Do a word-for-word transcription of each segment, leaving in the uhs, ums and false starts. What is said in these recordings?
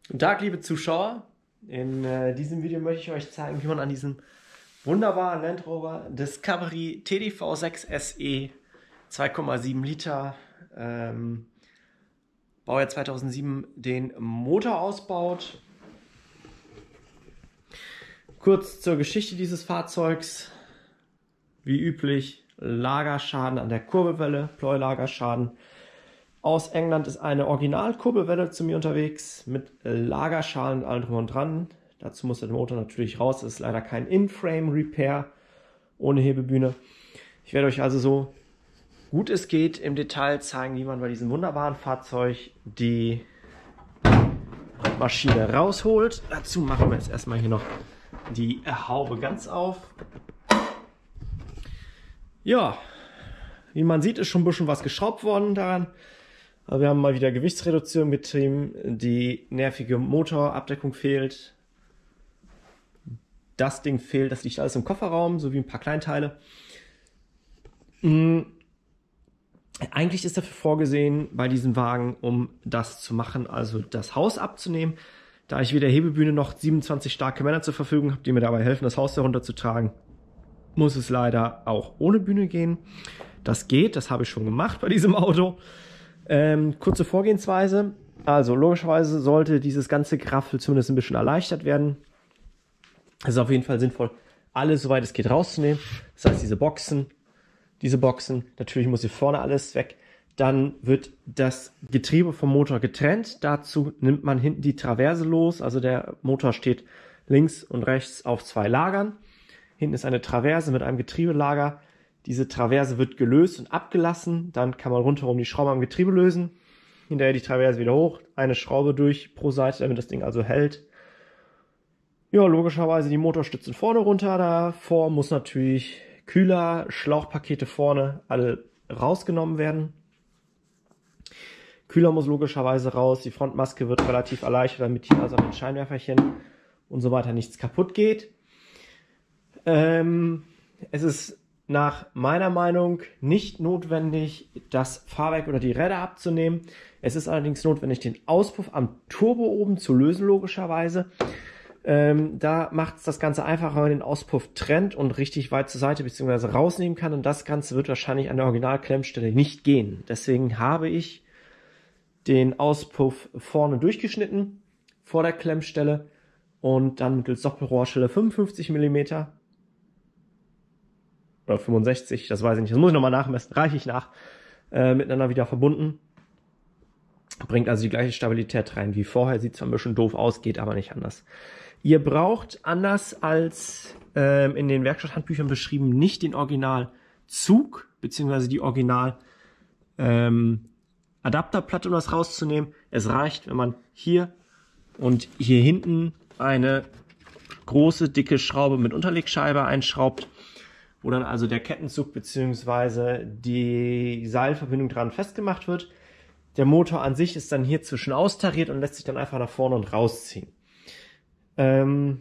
Guten Tag, liebe Zuschauer. In äh, diesem Video möchte ich euch zeigen, wie man an diesem wunderbaren Land Rover Discovery T D V sechs S E zwei Komma sieben Liter ähm, Baujahr zweitausendsieben den Motor ausbaut. Kurz zur Geschichte dieses Fahrzeugs. Wie üblich Lagerschaden an der Kurbelwelle, Pleuelagerschaden. Aus England ist eine Original-Kurbelwelle zu mir unterwegs mit Lagerschalen und allem drum und dran. Dazu muss der Motor natürlich raus. Das ist leider kein In-Frame-Repair ohne Hebebühne. Ich werde euch also so gut es geht im Detail zeigen, wie man bei diesem wunderbaren Fahrzeug die Maschine rausholt. Dazu machen wir jetzt erstmal hier noch die Haube ganz auf. Ja, wie man sieht, ist schon ein bisschen was geschraubt worden daran. Aber wir haben mal wieder Gewichtsreduktion betrieben. Die nervige Motorabdeckung fehlt. Das Ding fehlt, das liegt alles im Kofferraum, sowie ein paar Kleinteile. Mhm. Eigentlich ist dafür vorgesehen, bei diesem Wagen, um das zu machen, also das Haus abzunehmen. Da ich weder Hebebühne noch siebenundzwanzig starke Männer zur Verfügung habe, die mir dabei helfen, das Haus herunterzutragen, muss es leider auch ohne Bühne gehen. Das geht, das habe ich schon gemacht bei diesem Auto. Ähm, kurze Vorgehensweise. Also logischerweise sollte dieses ganze Geraffel zumindest ein bisschen erleichtert werden. Es ist auf jeden Fall sinnvoll, alles, soweit es geht, rauszunehmen. Das heißt, diese Boxen, diese Boxen, natürlich muss hier vorne alles weg. Dann wird das Getriebe vom Motor getrennt. Dazu nimmt man hinten die Traverse los. Also der Motor steht links und rechts auf zwei Lagern. Hinten ist eine Traverse mit einem Getriebelager. Diese Traverse wird gelöst und abgelassen. Dann kann man rundherum die Schrauben am Getriebe lösen. Hinterher die Traverse wieder hoch. Eine Schraube durch pro Seite, damit das Ding also hält. Ja, logischerweise die Motorstützen vorne runter. Davor muss natürlich Kühler, Schlauchpakete vorne alle rausgenommen werden. Kühler muss logischerweise raus. Die Frontmaske wird relativ erleichtert, damit hier also an den Scheinwerferchen und so weiter nichts kaputt geht. Ähm, es ist nach meiner Meinung nicht notwendig, das Fahrwerk oder die Räder abzunehmen. Es ist allerdings notwendig, den Auspuff am Turbo oben zu lösen, logischerweise. Ähm, da macht es das Ganze einfacher, wenn man den Auspuff trennt und richtig weit zur Seite bzw. rausnehmen kann. Und das Ganze wird wahrscheinlich an der Originalklemmstelle nicht gehen. Deswegen habe ich den Auspuff vorne durchgeschnitten, vor der Klemmstelle, und dann mittels Doppelrohrschelle fünfundfünfzig Millimeter oder fünfundsechzig, das weiß ich nicht, das muss ich nochmal nachmessen, reiche ich nach, äh, miteinander wieder verbunden. Bringt also die gleiche Stabilität rein wie vorher, sieht zwar ein bisschen doof aus, geht aber nicht anders. Ihr braucht, anders als ähm, in den Werkstatthandbüchern beschrieben, nicht den Originalzug, beziehungsweise die Original ähm, Adapterplatte, um das rauszunehmen. Es reicht, wenn man hier und hier hinten eine große, dicke Schraube mit Unterlegscheibe einschraubt, wo dann also der Kettenzug bzw. die Seilverbindung dran festgemacht wird. Der Motor an sich ist dann hier zwischen austariert und lässt sich dann einfach nach vorne und rausziehen. Ähm,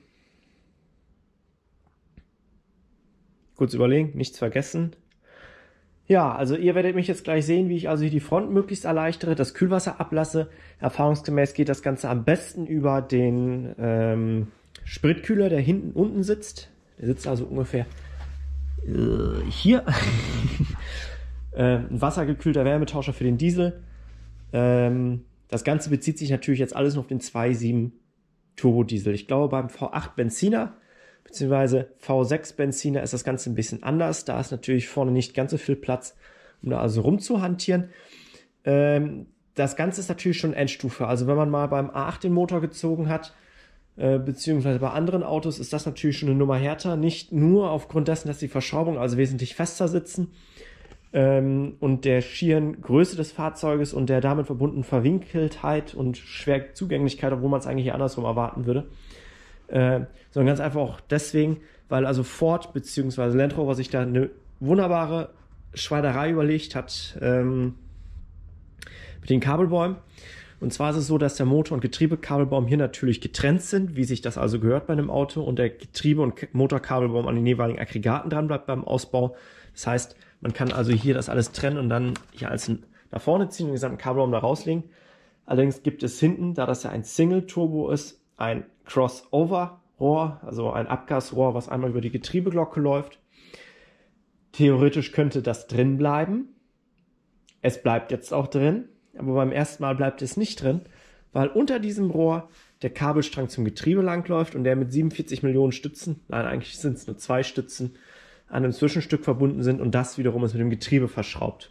kurz überlegen, nichts vergessen. Ja, also ihr werdet mich jetzt gleich sehen, wie ich also hier die Front möglichst erleichtere, das Kühlwasser ablasse. Erfahrungsgemäß geht das Ganze am besten über den ähm, Spritkühler, der hinten unten sitzt. Der sitzt also ungefähr äh, hier. äh, ein wassergekühlter Wärmetauscher für den Diesel. Ähm, das Ganze bezieht sich natürlich jetzt alles nur auf den zwei Komma sieben Turbodiesel. Ich glaube, beim V acht Benziner beziehungsweise V sechs Benziner ist das Ganze ein bisschen anders. Da ist natürlich vorne nicht ganz so viel Platz, um da also rumzuhantieren. Ähm, das Ganze ist natürlich schon Endstufe. Also wenn man mal beim A acht den Motor gezogen hat, äh, beziehungsweise bei anderen Autos, ist das natürlich schon eine Nummer härter. Nicht nur aufgrund dessen, dass die Verschraubungen also wesentlich fester sitzen ähm, und der schieren Größe des Fahrzeuges und der damit verbundenen Verwinkeltheit und Schwerzugänglichkeit, obwohl man es eigentlich andersrum erwarten würde. Äh, sondern ganz einfach auch deswegen, weil also Ford bzw. Land Rover sich da eine wunderbare Schweinerei überlegt hat ähm, mit den Kabelbäumen. Und zwar ist es so, dass der Motor- und Getriebekabelbaum hier natürlich getrennt sind, wie sich das also gehört bei einem Auto, und der Getriebe- und Motorkabelbaum an den jeweiligen Aggregaten dran bleibt beim Ausbau. Das heißt, man kann also hier das alles trennen und dann hier alles nach vorne ziehen und den gesamten Kabelbaum da rauslegen. Allerdings gibt es hinten, da das ja ein Single-Turbo ist, ein Crossover-Rohr, also ein Abgasrohr, was einmal über die Getriebeglocke läuft. Theoretisch könnte das drin bleiben. Es bleibt jetzt auch drin, aber beim ersten Mal bleibt es nicht drin, weil unter diesem Rohr der Kabelstrang zum Getriebe langläuft und der mit siebenundvierzig Millionen Stützen, nein, eigentlich sind es nur zwei Stützen, an einem Zwischenstück verbunden sind und das wiederum ist mit dem Getriebe verschraubt.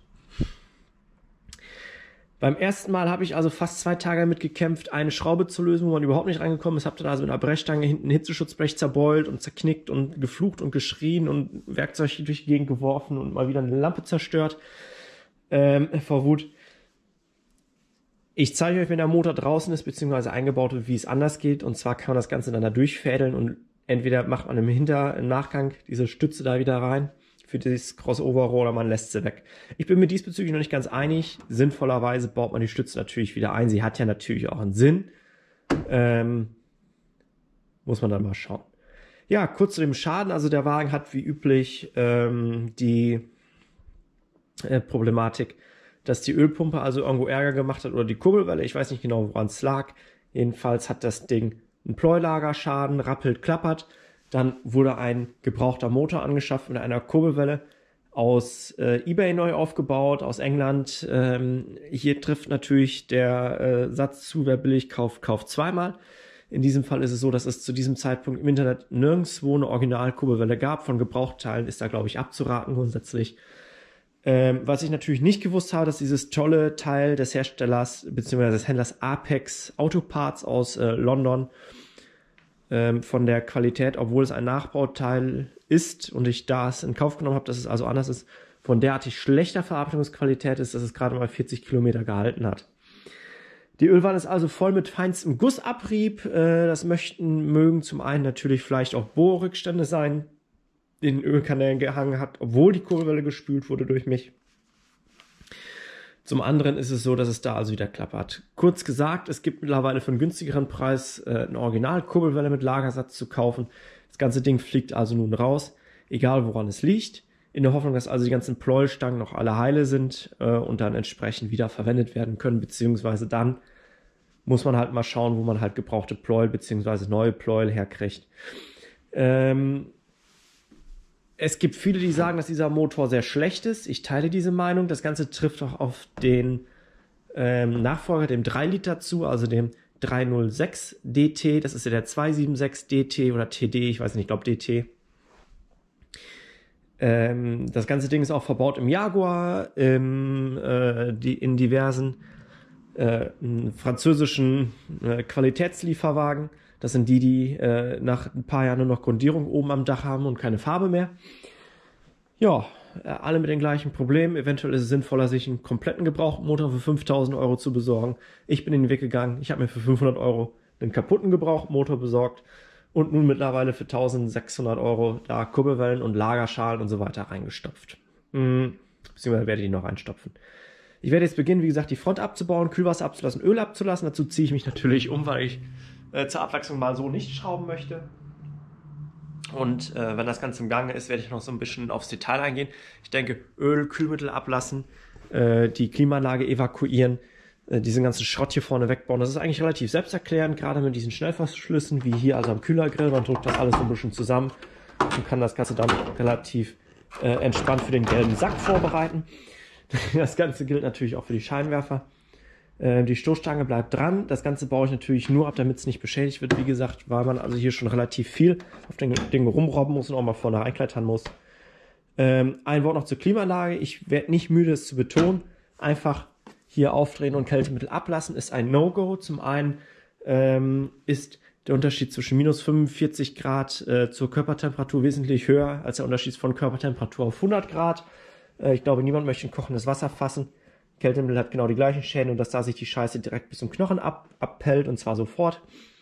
Beim ersten Mal habe ich also fast zwei Tage damit gekämpft, eine Schraube zu lösen, wo man überhaupt nicht reingekommen ist. Habe dann also mit einer Brechstange hinten ein Hitzeschutzblech zerbeult und zerknickt und geflucht und geschrien und Werkzeug durch die Gegend geworfen und mal wieder eine Lampe zerstört ähm, vor Wut. Ich zeige euch, wenn der Motor draußen ist, beziehungsweise eingebaut wird, wie es anders geht. Und zwar kann man das Ganze dann da durchfädeln und entweder macht man im Hinter, im Nachgang diese Stütze da wieder rein für dieses Crossover-Rohr oder man lässt sie weg. Ich bin mir diesbezüglich noch nicht ganz einig. Sinnvollerweise baut man die Stütze natürlich wieder ein. Sie hat ja natürlich auch einen Sinn. Ähm, muss man dann mal schauen. Ja, kurz zu dem Schaden. Also der Wagen hat wie üblich ähm, die äh, Problematik, dass die Ölpumpe also irgendwo Ärger gemacht hat oder die Kurbelwelle. Ich weiß nicht genau, woran es lag. Jedenfalls hat das Ding einen Pleuelagerschaden, rappelt, klappert. Dann wurde ein gebrauchter Motor angeschafft mit einer Kurbelwelle aus äh, eBay neu aufgebaut, aus England. Ähm, hier trifft natürlich der äh, Satz zu, wer billig kauft, kauft zweimal. In diesem Fall ist es so, dass es zu diesem Zeitpunkt im Internet nirgendwo eine Original-Kurbelwelle gab. Von Gebrauchteilen ist da, glaube ich, abzuraten grundsätzlich. Ähm, was ich natürlich nicht gewusst habe, dass dieses tolle Teil des Herstellers bzw. des Händlers Apex Autoparts aus äh, London ähm, von der Qualität, obwohl es ein Nachbauteil ist und ich da es in Kauf genommen habe, dass es also anders ist, von derartig schlechter Verarbeitungsqualität ist, dass es gerade mal vierzig Kilometer gehalten hat. Die Ölwanne ist also voll mit feinstem Gussabrieb. Äh, das möchten mögen zum einen natürlich vielleicht auch Bohrrückstände sein, in den Ölkanälen gehangen hat, obwohl die Kurbelwelle gespült wurde durch mich. Zum anderen ist es so, dass es da also wieder klappert. Kurz gesagt, es gibt mittlerweile für einen günstigeren Preis äh, eine Original-Kurbelwelle mit Lagersatz zu kaufen. Das ganze Ding fliegt also nun raus, egal woran es liegt, in der Hoffnung, dass also die ganzen Pleuelstangen noch alle heile sind äh, und dann entsprechend wieder verwendet werden können, beziehungsweise dann muss man halt mal schauen, wo man halt gebrauchte Pleuel beziehungsweise neue Pleuel herkriegt. Ähm, Es gibt viele, die sagen, dass dieser Motor sehr schlecht ist. Ich teile diese Meinung. Das Ganze trifft auch auf den ähm, Nachfolger, dem drei Liter zu, also dem dreihundertsechs D T. Das ist ja der zweihundertsechsundsiebzig D T oder T D, ich weiß nicht, ich glaube D T. Ähm, das ganze Ding ist auch verbaut im Jaguar, im, äh, die, in diversen äh, französischen äh, Qualitätslieferwagen. Das sind die, die äh, nach ein paar Jahren nur noch Grundierung oben am Dach haben und keine Farbe mehr. Ja, äh, alle mit den gleichen Problemen. Eventuell ist es sinnvoller, sich einen kompletten gebrauchten Motor für fünftausend Euro zu besorgen. Ich bin in den Weg gegangen. Ich habe mir für fünfhundert Euro einen kaputten gebrauchten Motor besorgt und nun mittlerweile für eintausendsechshundert Euro da Kurbelwellen und Lagerschalen und so weiter reingestopft. Hm, beziehungsweise werde ich die noch reinstopfen. Ich werde jetzt beginnen, wie gesagt, die Front abzubauen, Kühlwasser abzulassen, Öl abzulassen. Dazu ziehe ich mich natürlich um, weil ich äh, zur Abwechslung mal so nicht schrauben möchte. Und äh, wenn das Ganze im Gange ist, werde ich noch so ein bisschen aufs Detail eingehen. Ich denke, Öl, Kühlmittel ablassen, äh, die Klimaanlage evakuieren, äh, diesen ganzen Schrott hier vorne wegbauen. Das ist eigentlich relativ selbsterklärend, gerade mit diesen Schnellverschlüssen, wie hier also am Kühlergrill. Man drückt das alles so ein bisschen zusammen und kann das Ganze dann relativ äh, entspannt für den gelben Sack vorbereiten. Das Ganze gilt natürlich auch für die Scheinwerfer. Äh, die Stoßstange bleibt dran. Das Ganze baue ich natürlich nur ab, damit es nicht beschädigt wird. Wie gesagt, weil man also hier schon relativ viel auf den Dingen rumrobben muss und auch mal vorne reinklettern muss. Ähm, ein Wort noch zur Klimaanlage. Ich werde nicht müde, es zu betonen. Einfach hier aufdrehen und Kältemittel ablassen ist ein No-Go. Zum einen ähm, ist der Unterschied zwischen minus fünfundvierzig Grad äh, zur Körpertemperatur wesentlich höher als der Unterschied von Körpertemperatur auf hundert Grad. Ich glaube, niemand möchte ein kochendes Wasser fassen. Kältemittel hat genau die gleichen Schäden und dass da sich die Scheiße direkt bis zum Knochen ab, abpellt und zwar sofort.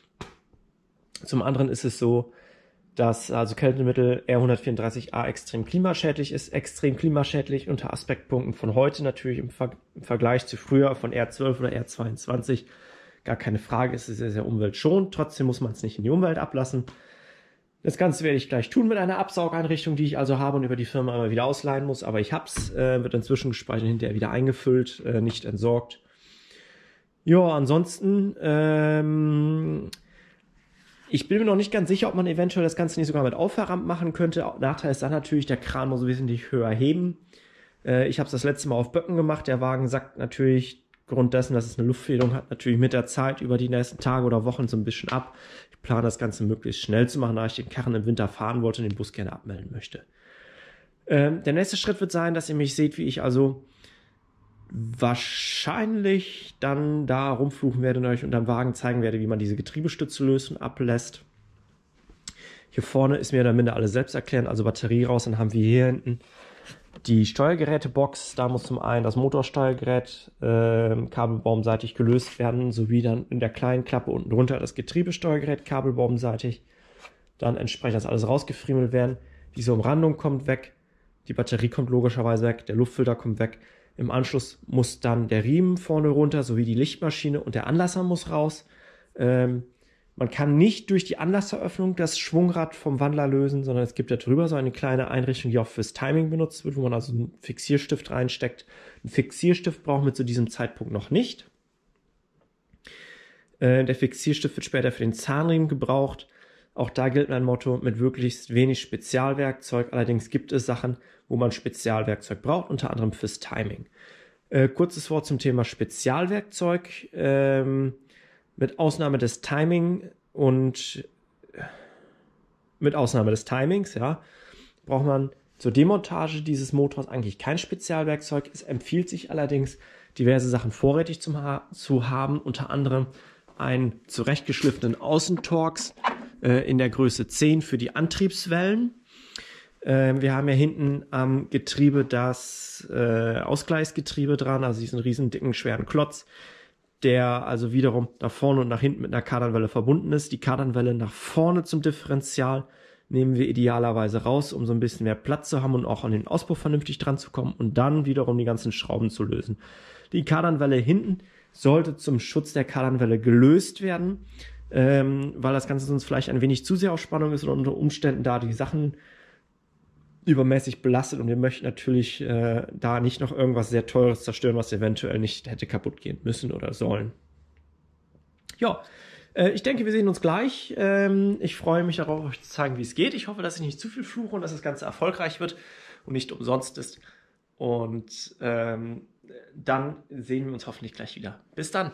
Zum anderen ist es so, dass also Kältemittel R hundertvierunddreißig A extrem klimaschädlich ist. Extrem klimaschädlich unter Aspektpunkten von heute natürlich im, Ver im Vergleich zu früher von R zwölf oder R zweiundzwanzig. Gar keine Frage, es ist sehr, sehr umweltschonend. Trotzdem muss man es nicht in die Umwelt ablassen. Das Ganze werde ich gleich tun mit einer Absaugeinrichtung, die ich also habe und über die Firma immer wieder ausleihen muss. Aber ich habe es, äh, wird inzwischen gespeichert und hinterher wieder eingefüllt, äh, nicht entsorgt. Ja, ansonsten, ähm, ich bin mir noch nicht ganz sicher, ob man eventuell das Ganze nicht sogar mit Auffahrrampen machen könnte. Nachteil ist dann natürlich, der Kran muss wesentlich höher heben. Äh, ich habe es das letzte Mal auf Böcken gemacht. Der Wagen sackt natürlich, Grund dessen, dass es eine Luftfederung hat, natürlich mit der Zeit über die nächsten Tage oder Wochen so ein bisschen ab. Ich plane das Ganze möglichst schnell zu machen, da ich den Karren im Winter fahren wollte und den Bus gerne abmelden möchte. Ähm, der nächste Schritt wird sein, dass ihr mich seht, wie ich also wahrscheinlich dann da rumfluchen werde und euch unterm Wagen zeigen werde, wie man diese Getriebestütze löst und ablässt. Hier vorne ist mir oder minder alles selbst erklären, also Batterie raus, dann haben wir hier hinten die Steuergerätebox. Da muss zum einen das Motorsteuergerät äh, kabelbaumseitig gelöst werden, sowie dann in der kleinen Klappe unten drunter das Getriebesteuergerät kabelbaumseitig. Dann entsprechend das alles rausgefriemelt werden. Diese Umrandung kommt weg, die Batterie kommt logischerweise weg, der Luftfilter kommt weg. Im Anschluss muss dann der Riemen vorne runter, sowie die Lichtmaschine und der Anlasser muss raus. Ähm, man kann nicht durch die Anlasseröffnung das Schwungrad vom Wandler lösen, sondern es gibt da drüber so eine kleine Einrichtung, die auch fürs Timing benutzt wird, wo man also einen Fixierstift reinsteckt. Einen Fixierstift brauchen wir zu diesem Zeitpunkt noch nicht. Äh, der Fixierstift wird später für den Zahnriemen gebraucht. Auch da gilt mein Motto mit möglichst wenig Spezialwerkzeug. Allerdings gibt es Sachen, wo man Spezialwerkzeug braucht, unter anderem fürs Timing. Äh, kurzes Wort zum Thema Spezialwerkzeug. Ähm, mit Ausnahme des Timing und mit Ausnahme des Timings, ja, braucht man zur Demontage dieses Motors eigentlich kein Spezialwerkzeug. Es empfiehlt sich allerdings, diverse Sachen vorrätig zum ha zu haben, unter anderem einen zurechtgeschliffenen Außentorx äh, in der Größe zehn für die Antriebswellen. Äh, wir haben ja hinten am Getriebe das äh, Ausgleichsgetriebe dran, also diesen riesen dicken, schweren Klotz, der also wiederum nach vorne und nach hinten mit einer Kardanwelle verbunden ist. Die Kardanwelle nach vorne zum Differential nehmen wir idealerweise raus, um so ein bisschen mehr Platz zu haben und auch an den Auspuff vernünftig dran zu kommen und dann wiederum die ganzen Schrauben zu lösen. Die Kardanwelle hinten sollte zum Schutz der Kardanwelle gelöst werden, ähm, weil das Ganze sonst vielleicht ein wenig zu sehr auf Spannung ist und unter Umständen da die Sachen übermäßig belastet und wir möchten natürlich äh, da nicht noch irgendwas sehr Teures zerstören, was eventuell nicht hätte kaputt gehen müssen oder sollen. Ja, äh, ich denke, wir sehen uns gleich. Ähm, ich freue mich darauf, euch zu zeigen, wie es geht. Ich hoffe, dass ich nicht zu viel fluche und dass das Ganze erfolgreich wird und nicht umsonst ist. Und ähm, dann sehen wir uns hoffentlich gleich wieder. Bis dann!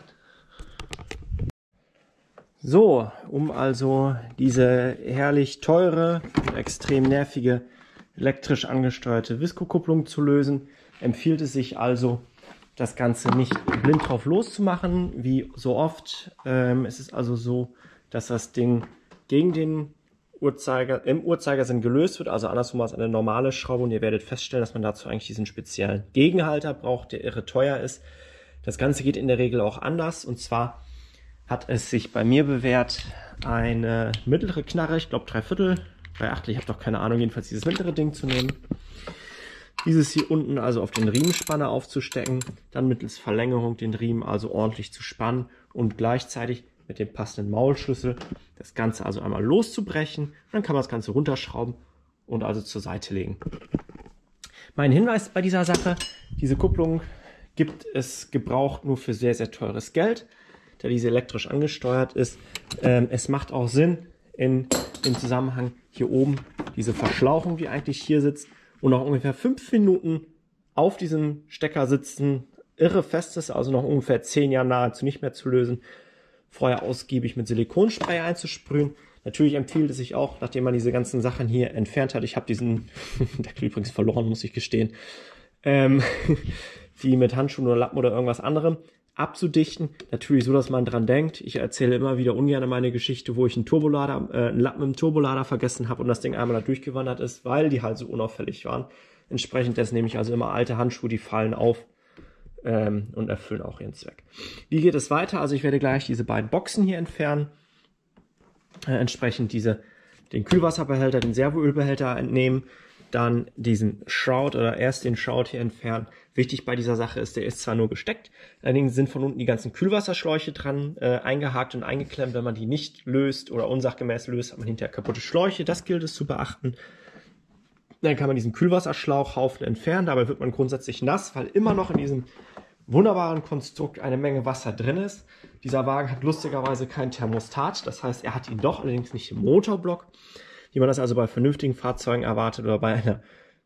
So, um also diese herrlich teure, extrem nervige elektrisch angesteuerte Visco-Kupplung zu lösen, empfiehlt es sich also, das Ganze nicht blind drauf loszumachen, wie so oft. Ähm, es ist also so, dass das Ding gegen den Uhrzeiger, im Uhrzeigersinn gelöst wird, also andersrum als eine normale Schraube, und ihr werdet feststellen, dass man dazu eigentlich diesen speziellen Gegenhalter braucht, der irre teuer ist. Das Ganze geht in der Regel auch anders, und zwar hat es sich bei mir bewährt, eine mittlere Knarre, ich glaube drei Viertel, drei Achtel, ich habe doch keine Ahnung, jedenfalls dieses mittlere Ding zu nehmen. Dieses hier unten also auf den Riemensspanner aufzustecken, dann mittels Verlängerung den Riemen also ordentlich zu spannen und gleichzeitig mit dem passenden Maulschlüssel das Ganze also einmal loszubrechen. Dann kann man das Ganze runterschrauben und also zur Seite legen. Mein Hinweis bei dieser Sache: Diese Kupplung gibt es gebraucht nur für sehr, sehr teures Geld, da diese elektrisch angesteuert ist. Ähm, es macht auch Sinn in dem Zusammenhang hier oben diese Verschlauchung, die eigentlich hier sitzt, und noch ungefähr fünf Minuten auf diesem Stecker sitzen, irre fest ist, also noch ungefähr zehn Jahre nahezu nicht mehr zu lösen, vorher ausgiebig mit Silikonspray einzusprühen. Natürlich empfiehlt es sich auch, nachdem man diese ganzen Sachen hier entfernt hat, ich habe diesen Deckel übrigens verloren, muss ich gestehen, ähm, die mit Handschuhen oder Lappen oder irgendwas anderem abzudichten. Natürlich so, dass man dran denkt. Ich erzähle immer wieder ungern meine Geschichte, wo ich einen Turbolader, äh, einen Lappen im Turbolader vergessen habe und das Ding einmal da durchgewandert ist, weil die halt so unauffällig waren. Entsprechend dessen nehme ich also immer alte Handschuhe, die fallen auf ähm, und erfüllen auch ihren Zweck. Wie geht es weiter? Also ich werde gleich diese beiden Boxen hier entfernen. Äh, entsprechend diese, den Kühlwasserbehälter, den Servoölbehälter entnehmen. Dann diesen Shroud oder erst den Shroud hier entfernen. Wichtig bei dieser Sache ist, der ist zwar nur gesteckt, allerdings sind von unten die ganzen Kühlwasserschläuche dran äh, eingehakt und eingeklemmt. Wenn man die nicht löst oder unsachgemäß löst, hat man hinterher kaputte Schläuche. Das gilt es zu beachten. Dann kann man diesen Kühlwasserschlauchhaufen entfernen. Dabei wird man grundsätzlich nass, weil immer noch in diesem wunderbaren Konstrukt eine Menge Wasser drin ist. Dieser Wagen hat lustigerweise kein Thermostat, das heißt, er hat ihn doch, allerdings nicht im Motorblock, wie man das also bei vernünftigen Fahrzeugen erwartet oder bei einer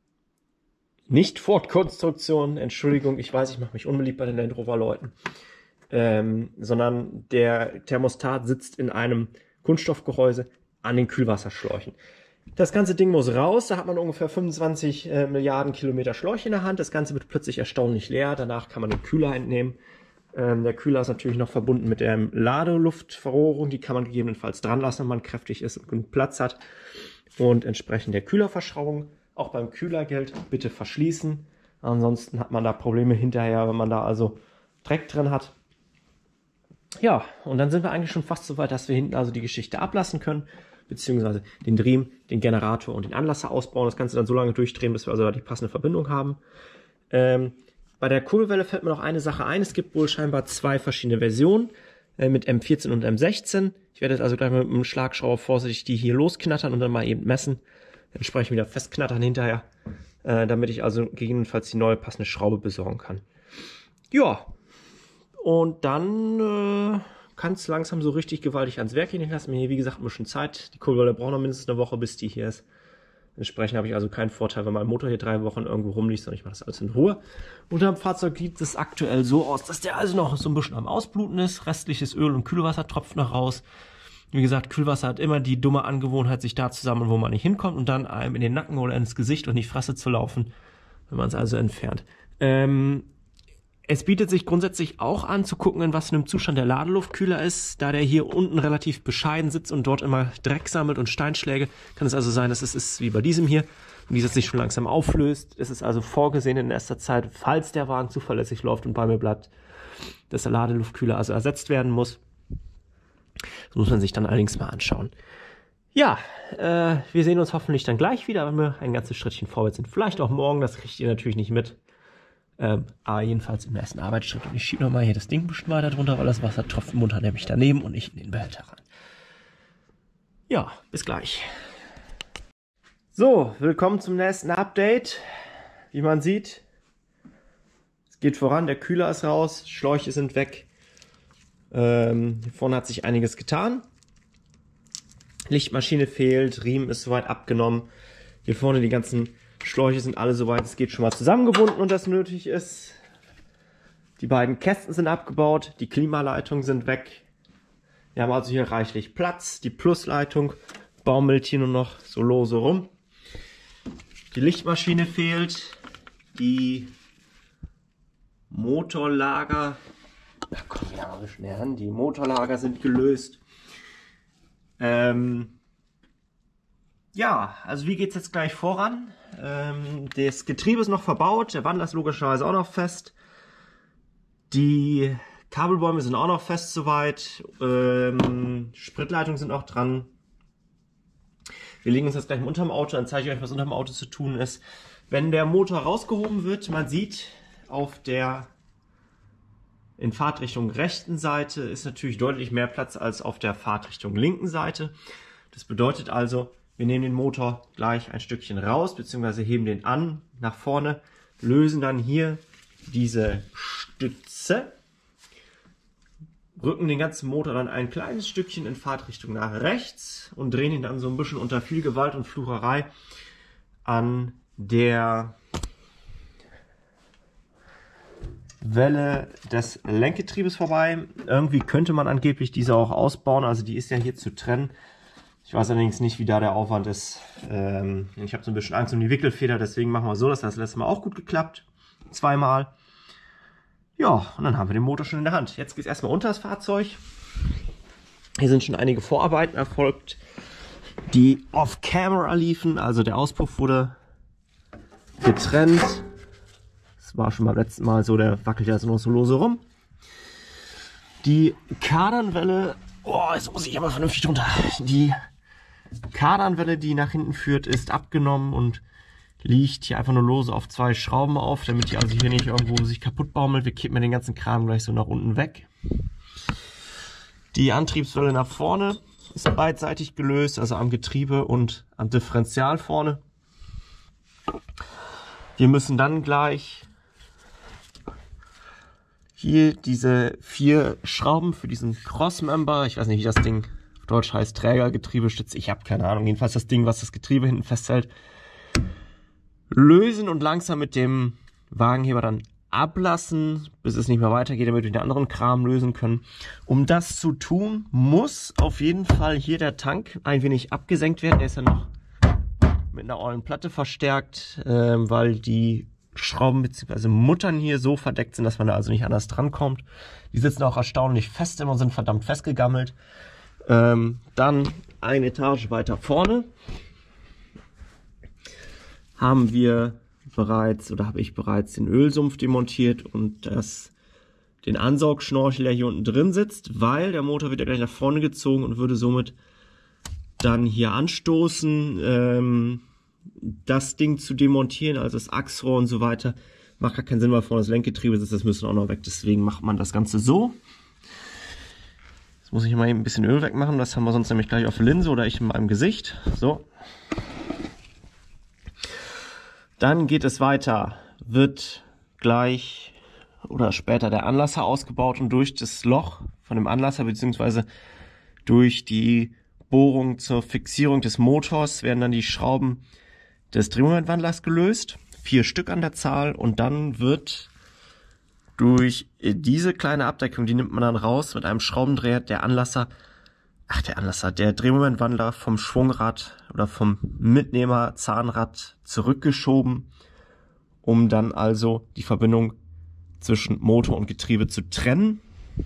Nicht-Ford-Konstruktion. Entschuldigung, ich weiß, ich mache mich unbeliebt bei den Land Rover-Leuten. Ähm, sondern der Thermostat sitzt in einem Kunststoffgehäuse an den Kühlwasserschläuchen. Das ganze Ding muss raus, da hat man ungefähr fünfundzwanzig äh, Milliarden Kilometer Schläuche in der Hand. Das Ganze wird plötzlich erstaunlich leer, danach kann man den Kühler entnehmen. Ähm, der Kühler ist natürlich noch verbunden mit der Ladeluftverrohrung, die kann man gegebenenfalls dran lassen, wenn man kräftig ist und genug Platz hat. Und entsprechend der Kühlerverschraubung. Auch beim Kühler gilt, bitte verschließen. Ansonsten hat man da Probleme hinterher, wenn man da also Dreck drin hat. Ja, und dann sind wir eigentlich schon fast so weit, dass wir hinten also die Geschichte ablassen können, beziehungsweise den Dream, den Generator und den Anlasser ausbauen. Das Ganze dann so lange durchdrehen, bis wir also da die passende Verbindung haben. Ähm, bei der Kurbelwelle fällt mir noch eine Sache ein. Es gibt wohl scheinbar zwei verschiedene Versionen äh, mit M vierzehn und M sechzehn. Ich werde jetzt also gleich mit einem Schlagschrauber vorsichtig die hier losknattern und dann mal eben messen. Entsprechend wieder festknattern hinterher, äh, damit ich also gegebenenfalls die neue passende Schraube besorgen kann. Ja, und dann äh, kann es langsam so richtig gewaltig ans Werk gehen. Ich lasse mir hier, wie gesagt, ein bisschen Zeit. Die Kurbelwelle braucht noch mindestens eine Woche, bis die hier ist. Entsprechend habe ich also keinen Vorteil, wenn mein Motor hier drei Wochen irgendwo rumliegt, sondern ich mache das alles in Ruhe. Unter dem Fahrzeug sieht es aktuell so aus, dass der also noch so ein bisschen am Ausbluten ist. Restliches Öl und Kühlwasser tropft noch raus. Wie gesagt, Kühlwasser hat immer die dumme Angewohnheit, sich da zu sammeln, wo man nicht hinkommt und dann einem in den Nacken oder ins Gesicht und in die Fresse zu laufen, wenn man es also entfernt. Ähm, es bietet sich grundsätzlich auch an, zu gucken, in was für einem Zustand der Ladeluftkühler ist. Da der hier unten relativ bescheiden sitzt und dort immer Dreck sammelt und Steinschläge, kann es also sein, dass es ist wie bei diesem hier und dieser sich schon langsam auflöst. Es ist also vorgesehen in erster Zeit, falls der Wagen zuverlässig läuft und bei mir bleibt, dass der Ladeluftkühler also ersetzt werden muss. Das muss man sich dann allerdings mal anschauen. Ja, äh, wir sehen uns hoffentlich dann gleich wieder, wenn wir ein ganzes Schrittchen vorwärts sind. Vielleicht auch morgen, das kriegt ihr natürlich nicht mit. Ähm, aber jedenfalls im ersten Arbeitsschritt. Und ich schiebe nochmal hier das Ding ein bisschen weiter drunter, weil das Wasser tropft munter nämlich daneben und nicht in den Behälter rein. Ja, bis gleich. So, willkommen zum nächsten Update. Wie man sieht, es geht voran, der Kühler ist raus, Schläuche sind weg. Ähm, hier vorne hat sich einiges getan. Lichtmaschine fehlt, Riemen ist soweit abgenommen. Hier vorne die ganzen Schläuche sind alle soweit, es geht schon mal zusammengebunden und das nötig ist. Die beiden Kästen sind abgebaut, die Klimaleitungen sind weg. Wir haben also hier reichlich Platz. Die Plusleitung baumelt hier nur noch so lose rum. Die Lichtmaschine fehlt. Die Motorlager, da kommen wir mal schnell an. Die Motorlager sind gelöst. Ähm, ja, also wie geht es jetzt gleich voran? Ähm, das Getriebe ist noch verbaut, der Wandler ist logischerweise auch noch fest. Die Kabelbäume sind auch noch fest soweit. Ähm, Spritleitungen sind auch dran. Wir legen uns jetzt gleich unter dem Auto, dann zeige ich euch, was unter dem Auto zu tun ist. Wenn der Motor rausgehoben wird, man sieht, auf der in Fahrtrichtung rechten Seite ist natürlich deutlich mehr Platz als auf der Fahrtrichtung linken Seite. Das bedeutet also, wir nehmen den Motor gleich ein Stückchen raus, beziehungsweise heben den an, nach vorne, lösen dann hier diese Stütze, rücken den ganzen Motor dann ein kleines Stückchen in Fahrtrichtung nach rechts und drehen ihn dann so ein bisschen unter viel Gewalt und Flucherei an der Welle des Lenkgetriebes vorbei. Irgendwie könnte man angeblich diese auch ausbauen, also die ist ja hier zu trennen. Ich weiß allerdings nicht, wie da der Aufwand ist. Ähm, ich habe so ein bisschen Angst um die Wickelfeder, deswegen machen wir so, das hat das letzte Mal auch gut geklappt. Zweimal. Ja, und dann haben wir den Motor schon in der Hand. Jetzt geht es erstmal unter das Fahrzeug. Hier sind schon einige Vorarbeiten erfolgt, die off-camera liefen. Also der Auspuff wurde getrennt. Das war schon beim letzten Mal so, der wackelt ja so noch so lose rum. Die Kardanwelle, oh, jetzt muss ich aber vernünftig drunter. Die Kardanwelle, die nach hinten führt, ist abgenommen und liegt hier einfach nur lose auf zwei Schrauben auf, damit die also hier nicht irgendwo sich kaputt baumelt. Wir kippen den ganzen Kram gleich so nach unten weg. Die Antriebswelle nach vorne ist beidseitig gelöst, also am Getriebe und am Differential vorne. Wir müssen dann gleich hier diese vier Schrauben für diesen Crossmember. Ich weiß nicht, wie das Ding auf Deutsch heißt. Trägergetriebestütze. Ich habe keine Ahnung. Jedenfalls das Ding, was das Getriebe hinten festhält. Lösen und langsam mit dem Wagenheber dann ablassen, bis es nicht mehr weitergeht, damit wir den anderen Kram lösen können. Um das zu tun, muss auf jeden Fall hier der Tank ein wenig abgesenkt werden. Der ist ja noch mit einer ollen Platte verstärkt, äh, weil die Schrauben bzw. Muttern hier so verdeckt sind, dass man da also nicht anders drankommt. Die sitzen auch erstaunlich fest immer und sind verdammt festgegammelt. Ähm, dann eine Etage weiter vorne haben wir bereits oder habe ich bereits den Ölsumpf demontiert und das, den Ansaugschnorchel, der hier unten drin sitzt, weil der Motor wird ja gleich nach vorne gezogen und würde somit dann hier anstoßen. Ähm, das Ding zu demontieren, also das Achsrohr und so weiter, macht gar keinen Sinn, weil vorne das Lenkgetriebe sitzt, das müssen auch noch weg, deswegen macht man das Ganze so. Jetzt muss ich mal eben ein bisschen Öl wegmachen, das haben wir sonst nämlich gleich auf der Linse oder ich in meinem Gesicht. So. Dann geht es weiter, wird gleich oder später der Anlasser ausgebaut und durch das Loch von dem Anlasser bzw. durch die Bohrung zur Fixierung des Motors werden dann die Schrauben des Drehmomentwandlers gelöst, vier Stück an der Zahl, und dann wird durch diese kleine Abdeckung, die nimmt man dann raus, mit einem Schraubendreher der Anlasser, ach der Anlasser, der Drehmomentwandler vom Schwungrad oder vom Mitnehmer Zahnrad zurückgeschoben, um dann also die Verbindung zwischen Motor und Getriebe zu trennen.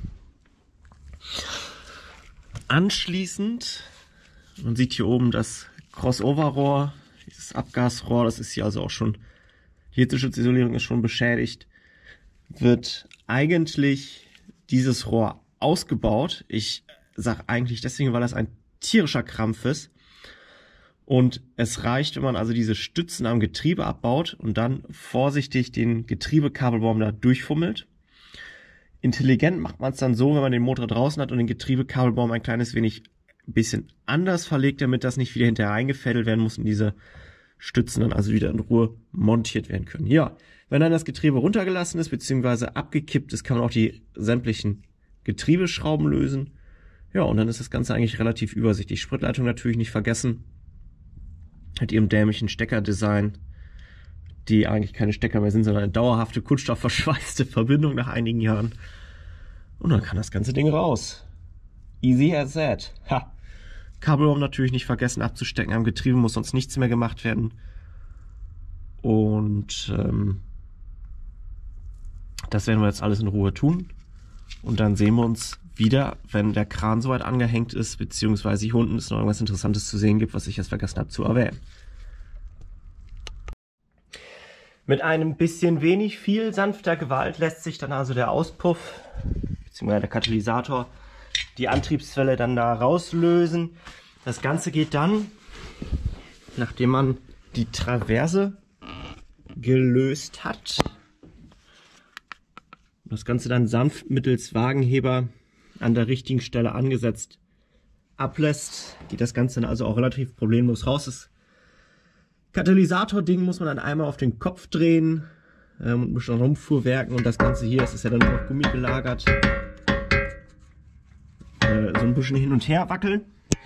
Anschließend, man sieht hier oben das Crossover-Rohr, dieses Abgasrohr, das ist hier also auch schon, die Hitzeschutzisolierung ist schon beschädigt, wird eigentlich dieses Rohr ausgebaut. Ich sage eigentlich deswegen, weil das ein tierischer Krampf ist. Und es reicht, wenn man also diese Stützen am Getriebe abbaut und dann vorsichtig den Getriebekabelbaum da durchfummelt. Intelligent macht man es dann so, wenn man den Motor draußen hat und den Getriebekabelbaum ein kleines wenig ein bisschen anders verlegt, damit das nicht wieder hinterher eingefädelt werden muss und diese Stützen dann also wieder in Ruhe montiert werden können. Ja, wenn dann das Getriebe runtergelassen ist bzw. abgekippt ist, kann man auch die sämtlichen Getriebeschrauben lösen. Ja, und dann ist das Ganze eigentlich relativ übersichtlich. Spritleitung natürlich nicht vergessen. Mit ihrem dämlichen Steckerdesign, die eigentlich keine Stecker mehr sind, sondern eine dauerhafte kunststoffverschweißte Verbindung nach einigen Jahren. Und dann kann das ganze Ding raus. Easy as that. Ha. Kabelbaum natürlich nicht vergessen abzustecken. Am Getriebe muss sonst nichts mehr gemacht werden. Und ähm, das werden wir jetzt alles in Ruhe tun. Und dann sehen wir uns wieder, wenn der Kran soweit angehängt ist, beziehungsweise hier unten es noch irgendwas Interessantes zu sehen gibt, was ich jetzt vergessen habe zu erwähnen. Mit einem bisschen wenig viel sanfter Gewalt lässt sich dann also der Auspuff, beziehungsweise der Katalysator, die Antriebswelle dann da rauslösen. Das Ganze geht dann, nachdem man die Traverse gelöst hat, das Ganze dann sanft mittels Wagenheber an der richtigen Stelle angesetzt ablässt, geht das Ganze dann also auch relativ problemlos raus. Das Katalysator-Ding muss man dann einmal auf den Kopf drehen ähm, und ein bisschen rumfuhrwerken, und das Ganze hier, das ist ja dann noch Gummi gelagert, äh, so ein bisschen hin und her wackeln.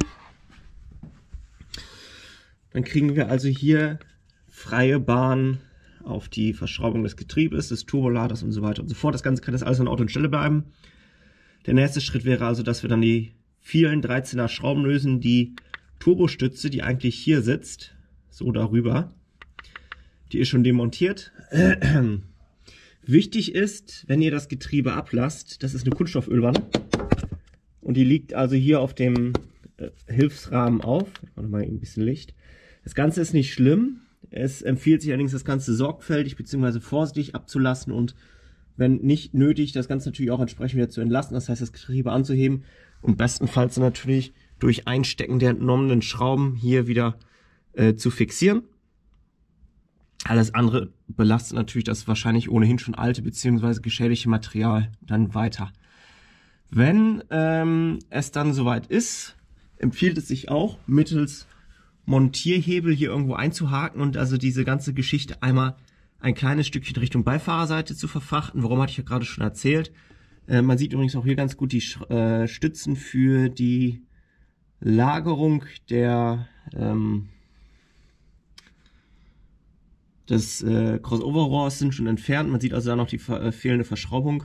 Dann kriegen wir also hier freie Bahn auf die Verschraubung des Getriebes, des Turboladers und so weiter und so fort. Das Ganze kann jetzt alles an Ort und Stelle bleiben. Der nächste Schritt wäre also, dass wir dann die vielen dreizehner Schrauben lösen, die Turbostütze, die eigentlich hier sitzt, so darüber, die ist schon demontiert. Wichtig ist, wenn ihr das Getriebe ablasst, das ist eine Kunststoffölwanne und die liegt also hier auf dem äh, Hilfsrahmen auf. Ich mache mal ein bisschen Licht. Das Ganze ist nicht schlimm. Es empfiehlt sich allerdings, das Ganze sorgfältig bzw. vorsichtig abzulassen und wenn nicht nötig, das Ganze natürlich auch entsprechend wieder zu entlasten, das heißt das Getriebe anzuheben und bestenfalls natürlich durch Einstecken der entnommenen Schrauben hier wieder äh, zu fixieren. Alles andere belastet natürlich das wahrscheinlich ohnehin schon alte bzw. geschädigte Material dann weiter. Wenn ähm, es dann soweit ist, empfiehlt es sich auch mittels Montierhebel hier irgendwo einzuhaken und also diese ganze Geschichte einmal ein kleines Stückchen Richtung Beifahrerseite zu verfrachten. Warum hatte ich ja gerade schon erzählt. Äh, man sieht übrigens auch hier ganz gut die äh, Stützen für die Lagerung der ähm, des äh, Crossover-Rohrs sind schon entfernt. Man sieht also da noch die äh, fehlende Verschraubung.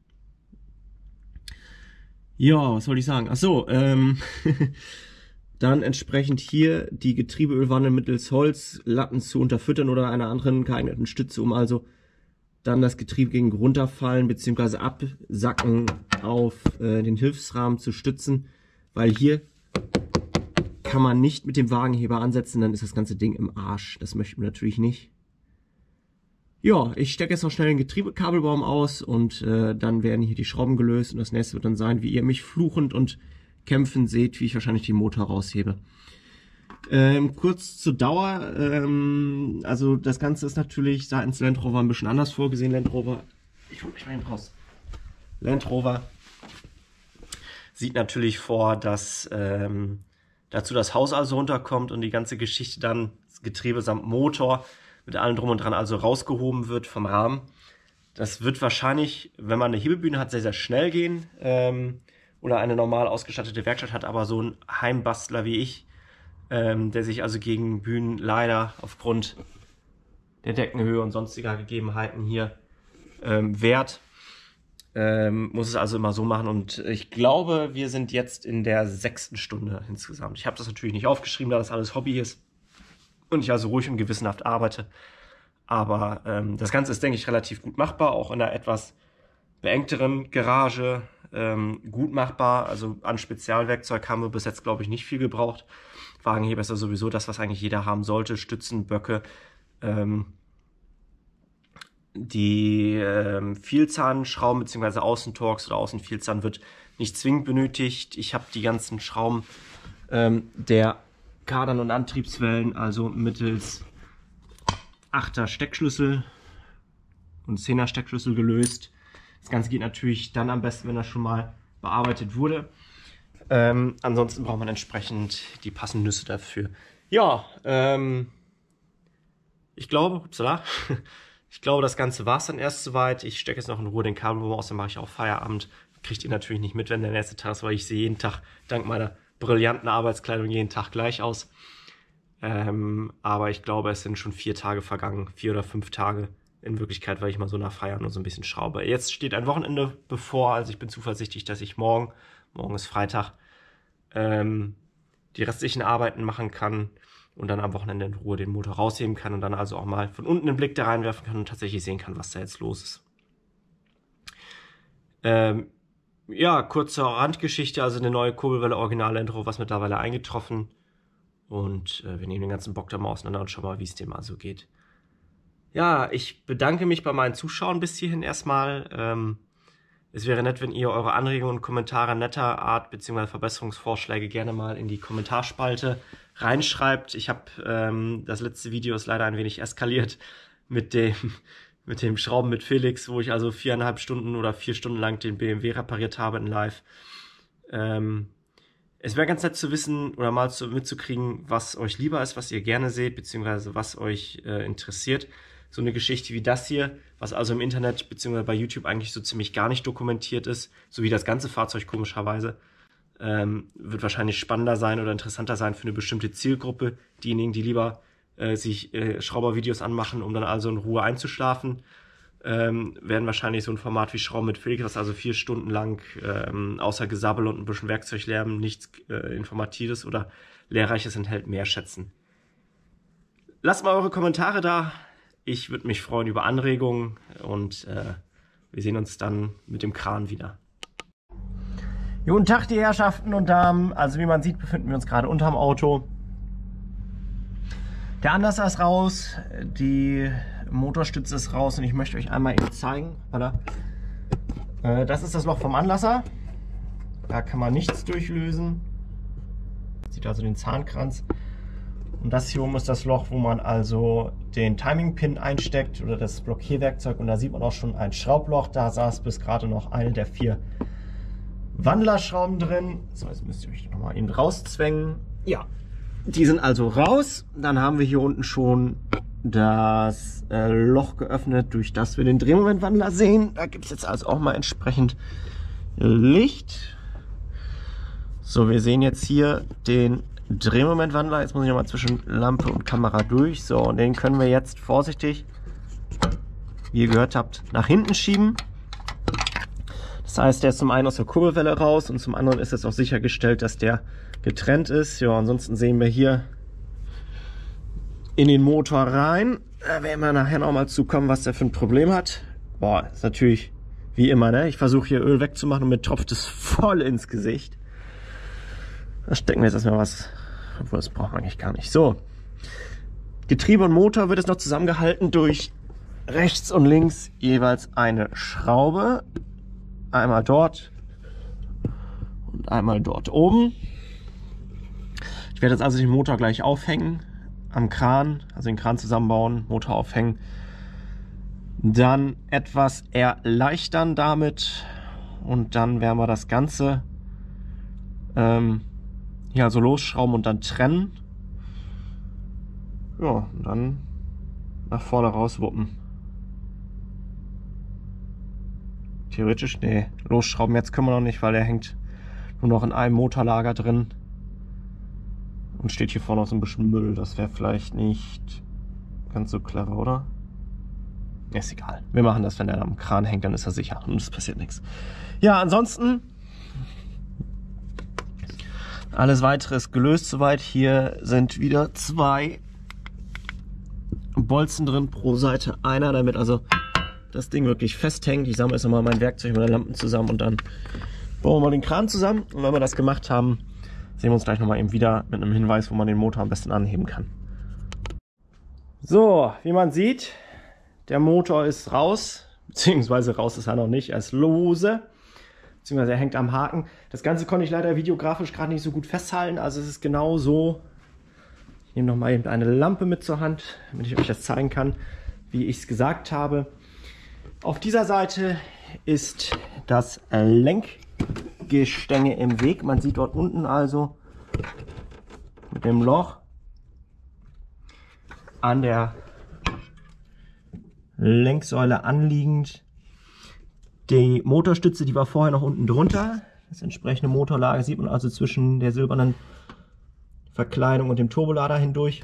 Ja, was wollte ich sagen? Ach so, ähm, dann entsprechend hier die Getriebeölwanne mittels Holzlatten zu unterfüttern oder einer anderen geeigneten Stütze, um also dann das Getriebe gegen runterfallen bzw. absacken auf äh, den Hilfsrahmen zu stützen, weil hier kann man nicht mit dem Wagenheber ansetzen, dann ist das ganze Ding im Arsch. Das möchten wir natürlich nicht. Ja, ich stecke jetzt noch schnell den Getriebekabelbaum aus und äh, dann werden hier die Schrauben gelöst und das nächste wird dann sein, wie ihr mich fluchend und kämpfend seht, wie ich wahrscheinlich den Motor raushebe. Ähm, kurz zur Dauer, ähm, also das Ganze ist natürlich seitens Land Rover ein bisschen anders vorgesehen. Land Rover, ich hol mich mal eben raus. Land Rover sieht natürlich vor, dass ähm, dazu das Haus also runterkommt und die ganze Geschichte dann, das Getriebe samt Motor, mit allem drum und dran also rausgehoben wird vom Rahmen. Das wird wahrscheinlich, wenn man eine Hebebühne hat, sehr, sehr schnell gehen ähm, oder eine normal ausgestattete Werkstatt hat, aber so ein Heimbastler wie ich, ähm, der sich also gegen Bühnen leider aufgrund der Deckenhöhe und sonstiger Gegebenheiten hier ähm, wehrt, ähm, muss es also immer so machen. Und ich glaube, wir sind jetzt in der sechsten Stunde insgesamt. Ich habe das natürlich nicht aufgeschrieben, da das alles Hobby ist und ich also ruhig und gewissenhaft arbeite. Aber ähm, das Ganze ist, denke ich, relativ gut machbar, auch in einer etwas beengteren Garage ähm, gut machbar. Also an Spezialwerkzeug haben wir bis jetzt, glaube ich, nicht viel gebraucht. Wagenheber ist ja sowieso das, was eigentlich jeder haben sollte. Stützen, Böcke, ähm, die ähm, Vielzahnschrauben bzw. Außentorx oder Außenvielzahn wird nicht zwingend benötigt. Ich habe die ganzen Schrauben ähm, der Kardan und Antriebswellen, also mittels achter Steckschlüssel und zehner Steckschlüssel gelöst. Das Ganze geht natürlich dann am besten, wenn das schon mal bearbeitet wurde. Ähm, ansonsten braucht man entsprechend die passenden Nüsse dafür. Ja, ähm, ich glaube, upsala, ich glaube, das Ganze war es dann erst soweit. Ich stecke jetzt noch in Ruhe den Kabelbaum aus, dann mache ich auch Feierabend. Kriegt ihr natürlich nicht mit, wenn der nächste Tag ist, weil ich sehe jeden Tag dank meiner brillanten Arbeitskleidung jeden Tag gleich aus. Ähm, aber ich glaube, es sind schon vier Tage vergangen, vier oder fünf Tage in Wirklichkeit, weil ich mal so nach Feiern nur so ein bisschen schraube. Jetzt steht ein Wochenende bevor, also ich bin zuversichtlich, dass ich morgen, morgen ist Freitag, ähm, die restlichen Arbeiten machen kann und dann am Wochenende in Ruhe den Motor rausheben kann und dann also auch mal von unten einen Blick da reinwerfen kann und tatsächlich sehen kann, was da jetzt los ist. Ähm, ja, kurze Randgeschichte, also eine neue Kurbelwelle Original Land Rover ist mittlerweile eingetroffen und äh, wir nehmen den ganzen Bock da mal auseinander und schauen mal, wie es dem also geht. Ja, ich bedanke mich bei meinen Zuschauern bis hierhin erstmal. Ähm, es wäre nett, wenn ihr eure Anregungen und Kommentare netter Art bzw. Verbesserungsvorschläge gerne mal in die Kommentarspalte reinschreibt. Ich habe ähm, das letzte Video ist leider ein wenig eskaliert mit dem mit dem Schrauben mit Felix, wo ich also viereinhalb Stunden oder vier Stunden lang den B M W repariert habe in Live. Ähm, es wäre ganz nett zu wissen oder mal zu, mitzukriegen, was euch lieber ist, was ihr gerne seht, beziehungsweise was euch äh, interessiert. So eine Geschichte wie das hier, was also im Internet beziehungsweise bei YouTube eigentlich so ziemlich gar nicht dokumentiert ist, so wie das ganze Fahrzeug komischerweise, ähm, wird wahrscheinlich spannender sein oder interessanter sein für eine bestimmte Zielgruppe. Diejenigen, die lieber äh, sich äh, Schraubervideos anmachen, um dann also in Ruhe einzuschlafen, ähm, werden wahrscheinlich so ein Format wie Schrauben mit Felix, was also vier Stunden lang ähm, außer Gesabbel und ein bisschen Werkzeuglärm nichts äh, Informatives oder Lehrreiches enthält, mehr schätzen. Lasst mal eure Kommentare da. Ich würde mich freuen über Anregungen und äh, wir sehen uns dann mit dem Kran wieder. Guten Tag, die Herrschaften und Damen. Also wie man sieht, befinden wir uns gerade unterm Auto. Der Anlasser ist raus, die Motorstütze ist raus und ich möchte euch einmal eben zeigen. Äh, das ist das Loch vom Anlasser. Da kann man nichts durchlösen. Sieht also den Zahnkranz. Und das hier oben ist das Loch, wo man also den Timing-Pin einsteckt oder das Blockierwerkzeug. Und da sieht man auch schon ein Schraubloch. Da saß bis gerade noch eine der vier Wandlerschrauben drin. So, jetzt müsst ihr euch nochmal eben rauszwängen. Ja, die sind also raus. Dann haben wir hier unten schon das äh, Loch geöffnet, durch das wir den Drehmomentwandler sehen. Da gibt es jetzt also auch mal entsprechend Licht. So, wir sehen jetzt hier den Drehmomentwandler. Jetzt muss ich nochmal zwischen Lampe und Kamera durch. So, und den können wir jetzt vorsichtig, wie ihr gehört habt, nach hinten schieben. Das heißt, der ist zum einen aus der Kurbelwelle raus und zum anderen ist es auch sichergestellt, dass der getrennt ist. Ja, ansonsten sehen wir hier in den Motor rein. Da werden wir nachher noch mal zukommen, was der für ein Problem hat. Boah, ist natürlich wie immer, ne? Ich versuche hier Öl wegzumachen und mir tropft es voll ins Gesicht. Da stecken wir jetzt erstmal was, obwohl das braucht man eigentlich gar nicht. So, Getriebe und Motor wird es noch zusammengehalten durch rechts und links jeweils eine Schraube. Einmal dort und einmal dort oben. Ich werde jetzt also den Motor gleich aufhängen am Kran, also den Kran zusammenbauen, Motor aufhängen, dann etwas erleichtern damit und dann werden wir das Ganze ähm, hier also losschrauben und dann trennen. Ja, und dann nach vorne rauswuppen. Theoretisch, nee, losschrauben jetzt können wir noch nicht, weil der hängt nur noch in einem Motorlager drin und steht hier vorne noch so ein bisschen Müll. Das wäre vielleicht nicht ganz so clever, oder? Ist egal. Wir machen das, wenn der am Kran hängt, dann ist er sicher und es passiert nichts. Ja, ansonsten alles weitere ist gelöst soweit. Hier sind wieder zwei Bolzen drin pro Seite. Einer, damit also das Ding wirklich festhängt. Ich sammle jetzt nochmal mein Werkzeug mit den Lampen zusammen und dann bauen wir mal den Kran zusammen. Und wenn wir das gemacht haben, sehen wir uns gleich nochmal eben wieder mit einem Hinweis, wo man den Motor am besten anheben kann. So, wie man sieht, der Motor ist raus, beziehungsweise raus ist er noch nicht, er ist lose, beziehungsweise er hängt am Haken. Das Ganze konnte ich leider videografisch gerade nicht so gut festhalten, also es ist genau so. Ich nehme nochmal eben eine Lampe mit zur Hand, damit ich euch das zeigen kann, wie ich es gesagt habe. Auf dieser Seite ist das Lenkgestänge im Weg. Man sieht dort unten also mit dem Loch an der Lenksäule anliegend die Motorstütze, die war vorher noch unten drunter. Das entsprechende Motorlager sieht man also zwischen der silbernen Verkleidung und dem Turbolader hindurch.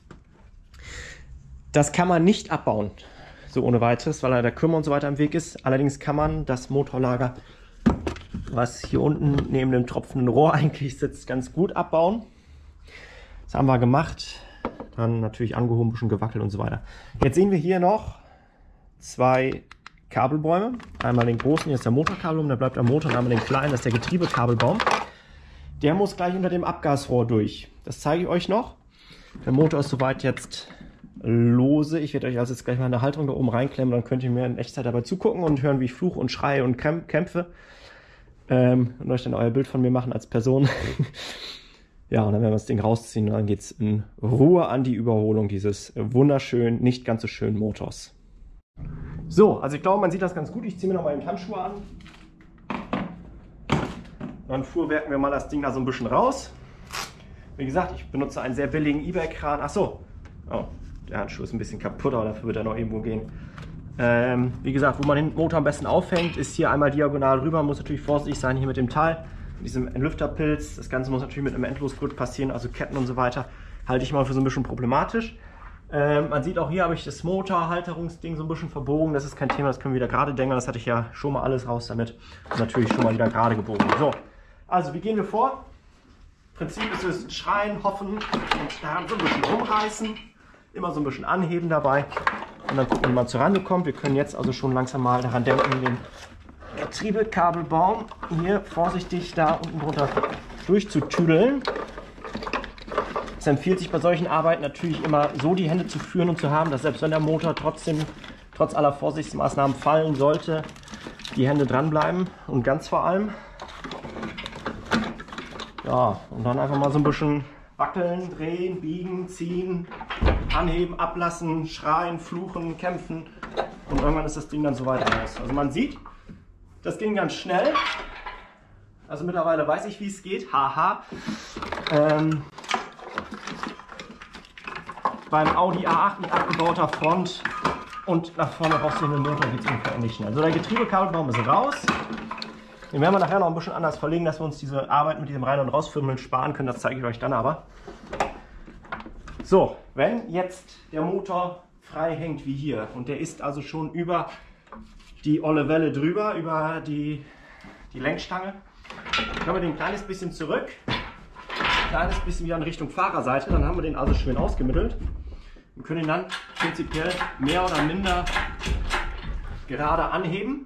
Das kann man nicht abbauen, so ohne weiteres, weil da der Krümmer und so weiter im Weg ist. Allerdings kann man das Motorlager, was hier unten neben dem tropfenden Rohr eigentlich sitzt, ganz gut abbauen. Das haben wir gemacht. Dann natürlich angehoben, ein bisschen gewackelt und so weiter. Jetzt sehen wir hier noch zwei Kabelbäume. Einmal den großen, hier ist der Motorkabelbaum, der bleibt am Motor, und einmal den kleinen, das ist der Getriebekabelbaum. Der muss gleich unter dem Abgasrohr durch. Das zeige ich euch noch. Der Motor ist soweit jetzt lose. Ich werde euch also jetzt gleich mal eine Halterung da oben reinklemmen, dann könnt ihr mir in Echtzeit dabei zugucken und hören, wie ich fluche und schreie und kämpfe. Ähm, und euch dann euer Bild von mir machen als Person. Ja, und dann werden wir das Ding rausziehen und dann geht es in Ruhe an die Überholung dieses wunderschönen, nicht ganz so schönen Motors. So, also ich glaube, man sieht das ganz gut. Ich ziehe mir noch mal die Handschuhe an. Dann fuhrwerken wir mal das Ding da so ein bisschen raus. Wie gesagt, ich benutze einen sehr billigen eBay-Kran. Ach so, oh, der Handschuh ist ein bisschen kaputt, aber dafür wird er noch irgendwo gehen. Ähm, wie gesagt, wo man den Motor am besten aufhängt, ist hier einmal diagonal rüber. Man muss natürlich vorsichtig sein hier mit dem Teil, mit diesem Entlüfterpilz. Das Ganze muss natürlich mit einem Endlosgurt passieren, also Ketten und so weiter. Halte ich mal für so ein bisschen problematisch. Ähm, man sieht auch hier habe ich das Motorhalterungsding so ein bisschen verbogen. Das ist kein Thema, das können wir wieder gerade denken. Das hatte ich ja schon mal alles raus damit. Und natürlich schon mal wieder gerade gebogen. So, also wie gehen wir vor? Im Prinzip ist es schreien, hoffen und daran so ein bisschen rumreißen. Immer so ein bisschen anheben dabei. Und dann gucken, wie man zur Rande kommt. Wir können jetzt also schon langsam mal daran denken, den Getriebekabelbaum hier vorsichtig da unten drunter durchzutüdeln. Es empfiehlt sich bei solchen Arbeiten natürlich immer so die Hände zu führen und zu haben, dass selbst wenn der Motor trotzdem, trotz aller Vorsichtsmaßnahmen fallen sollte, die Hände dranbleiben und ganz vor allem. Ja, und dann einfach mal so ein bisschen wackeln, drehen, biegen, ziehen, anheben, ablassen, schreien, fluchen, kämpfen und irgendwann ist das Ding dann soweit raus. Also man sieht, das ging ganz schnell. Also mittlerweile weiß ich, wie es geht. Haha. Ähm beim Audi A acht mit abgebauter Front und nach vorne rausgehenden Motor geht es ungefähr ähnlich schnell. Also der Getriebekabelbaum ist raus. Den werden wir nachher noch ein bisschen anders verlegen, dass wir uns diese Arbeit mit diesem Rein- und Rausfümmeln sparen können. Das zeige ich euch dann aber. So, wenn jetzt der Motor frei hängt wie hier und der ist also schon über die olle Welle drüber, über die, die Lenkstange, können wir den ein kleines bisschen zurück, ein kleines bisschen wieder in Richtung Fahrerseite, dann haben wir den also schön ausgemittelt und können ihn dann prinzipiell mehr oder minder gerade anheben.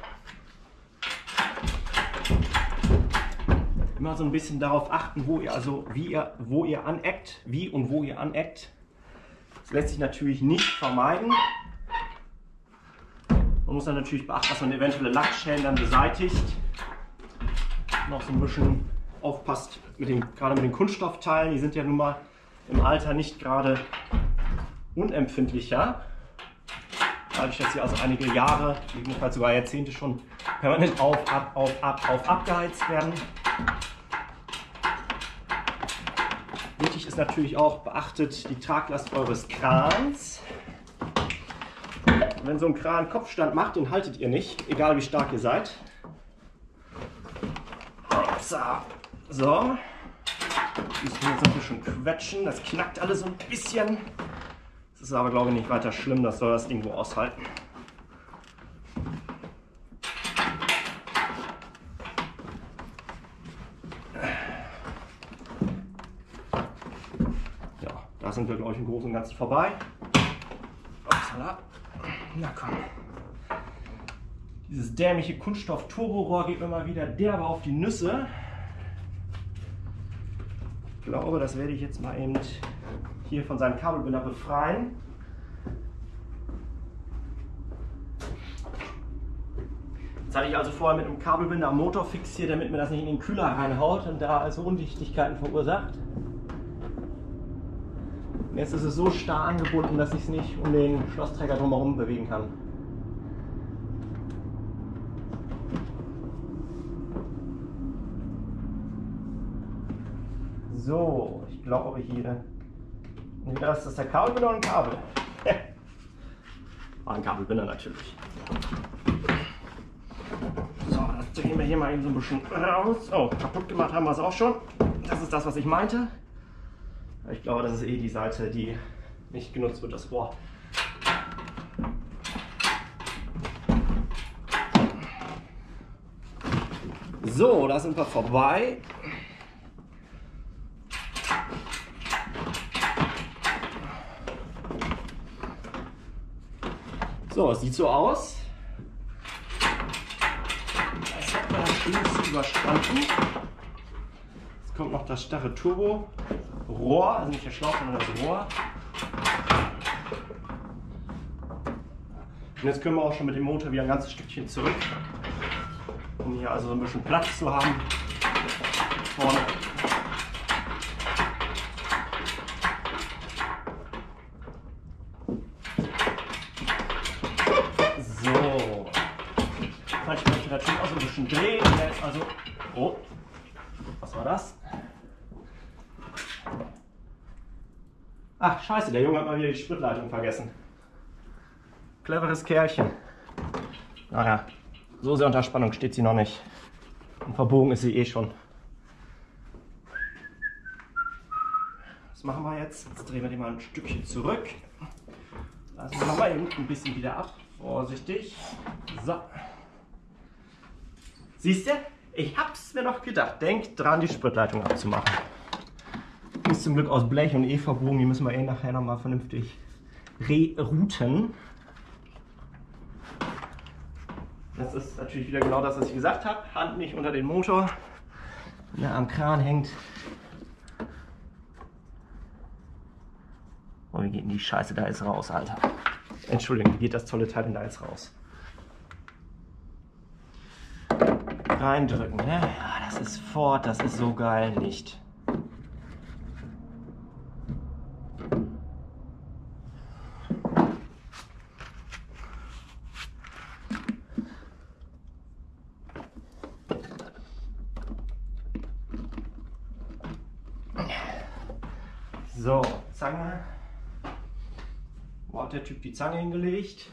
Immer so ein bisschen darauf achten, wo ihr also wie ihr wo ihr aneckt, wie und wo ihr aneckt. Das lässt sich natürlich nicht vermeiden. Man muss dann natürlich beachten, dass man eventuelle Lackschäden dann beseitigt. Noch so ein bisschen aufpasst mit den, gerade mit den Kunststoffteilen. Die sind ja nun mal im Alter nicht gerade unempfindlicher. Dadurch, dass sie also einige Jahre, jedenfalls sogar Jahrzehnte schon permanent auf, ab, auf, ab, auf, abgeheizt werden. Wichtig ist natürlich auch, beachtet die Traglast eures Krans. Wenn so ein Kran Kopfstand macht, den haltet ihr nicht, egal wie stark ihr seid. So, müssen wir jetzt ein bisschen quetschen, das knackt alles so ein bisschen. Das ist aber, glaube ich, nicht weiter schlimm, das soll das irgendwo aushalten. Ja, da sind wir, glaube ich, im Großen und Ganzen vorbei. Upsala. Na komm. Dieses dämliche Kunststoff-Turborohr geht mir mal wieder derbe auf die Nüsse. Ich glaube, das werde ich jetzt mal eben hier von seinem Kabelbinder befreien. Jetzt hatte ich also vorher mit einem Kabelbinder am Motor fixiert, damit mir das nicht in den Kühler reinhaut und da also Undichtigkeiten verursacht. Und jetzt ist es so starr angebunden, dass ich es nicht um den Schlossträger drumherum bewegen kann. So, ich glaube hier. Entweder ist das der Kabelbinder oder ein Kabel. War ein Kabelbinder natürlich. So, das drehen wir hier mal eben so ein bisschen raus. Oh, kaputt gemacht haben wir es auch schon. Das ist das, was ich meinte. Ich glaube, das ist eh die Seite, die nicht genutzt wird, das Rohr. So, da sind wir vorbei. So, es sieht so aus. Jetzt hat man das Schlimmste überstanden. Jetzt kommt noch das starre Turbo-Rohr, also nicht der Schlauch, sondern das Rohr. Und jetzt können wir auch schon mit dem Motor wieder ein ganzes Stückchen zurück, um hier also so ein bisschen Platz zu haben vorne. So, manchmal möchte ich natürlich auch so ein bisschen drehen. Jetzt also, oh, was war das? Ach scheiße, der Junge hat mal wieder die Spritleitung vergessen. Cleveres Kerlchen. Naja, so sehr unter Spannung steht sie noch nicht. Und verbogen ist sie eh schon. Was machen wir jetzt? Jetzt drehen wir die mal ein Stückchen zurück. Lassen wir mal eben ein bisschen wieder ab. Vorsichtig. So. Siehst du? Ich hab's mir noch gedacht. Denkt dran, die Spritleitung abzumachen. Die ist zum Glück aus Blech und eh verbogen. Die müssen wir eh nachher nochmal vernünftig rerouten. Das ist natürlich wieder genau das, was ich gesagt habe. Hand nicht unter den Motor. Wenn er am Kran hängt. Oh, wie geht denn die Scheiße da jetzt raus, Alter? Entschuldigung, wie geht das tolle Teil denn da jetzt raus? Reindrücken, ne? Ja, das ist Ford, das ist so geil nicht. So, Zange. Wo hat der Typ die Zange hingelegt?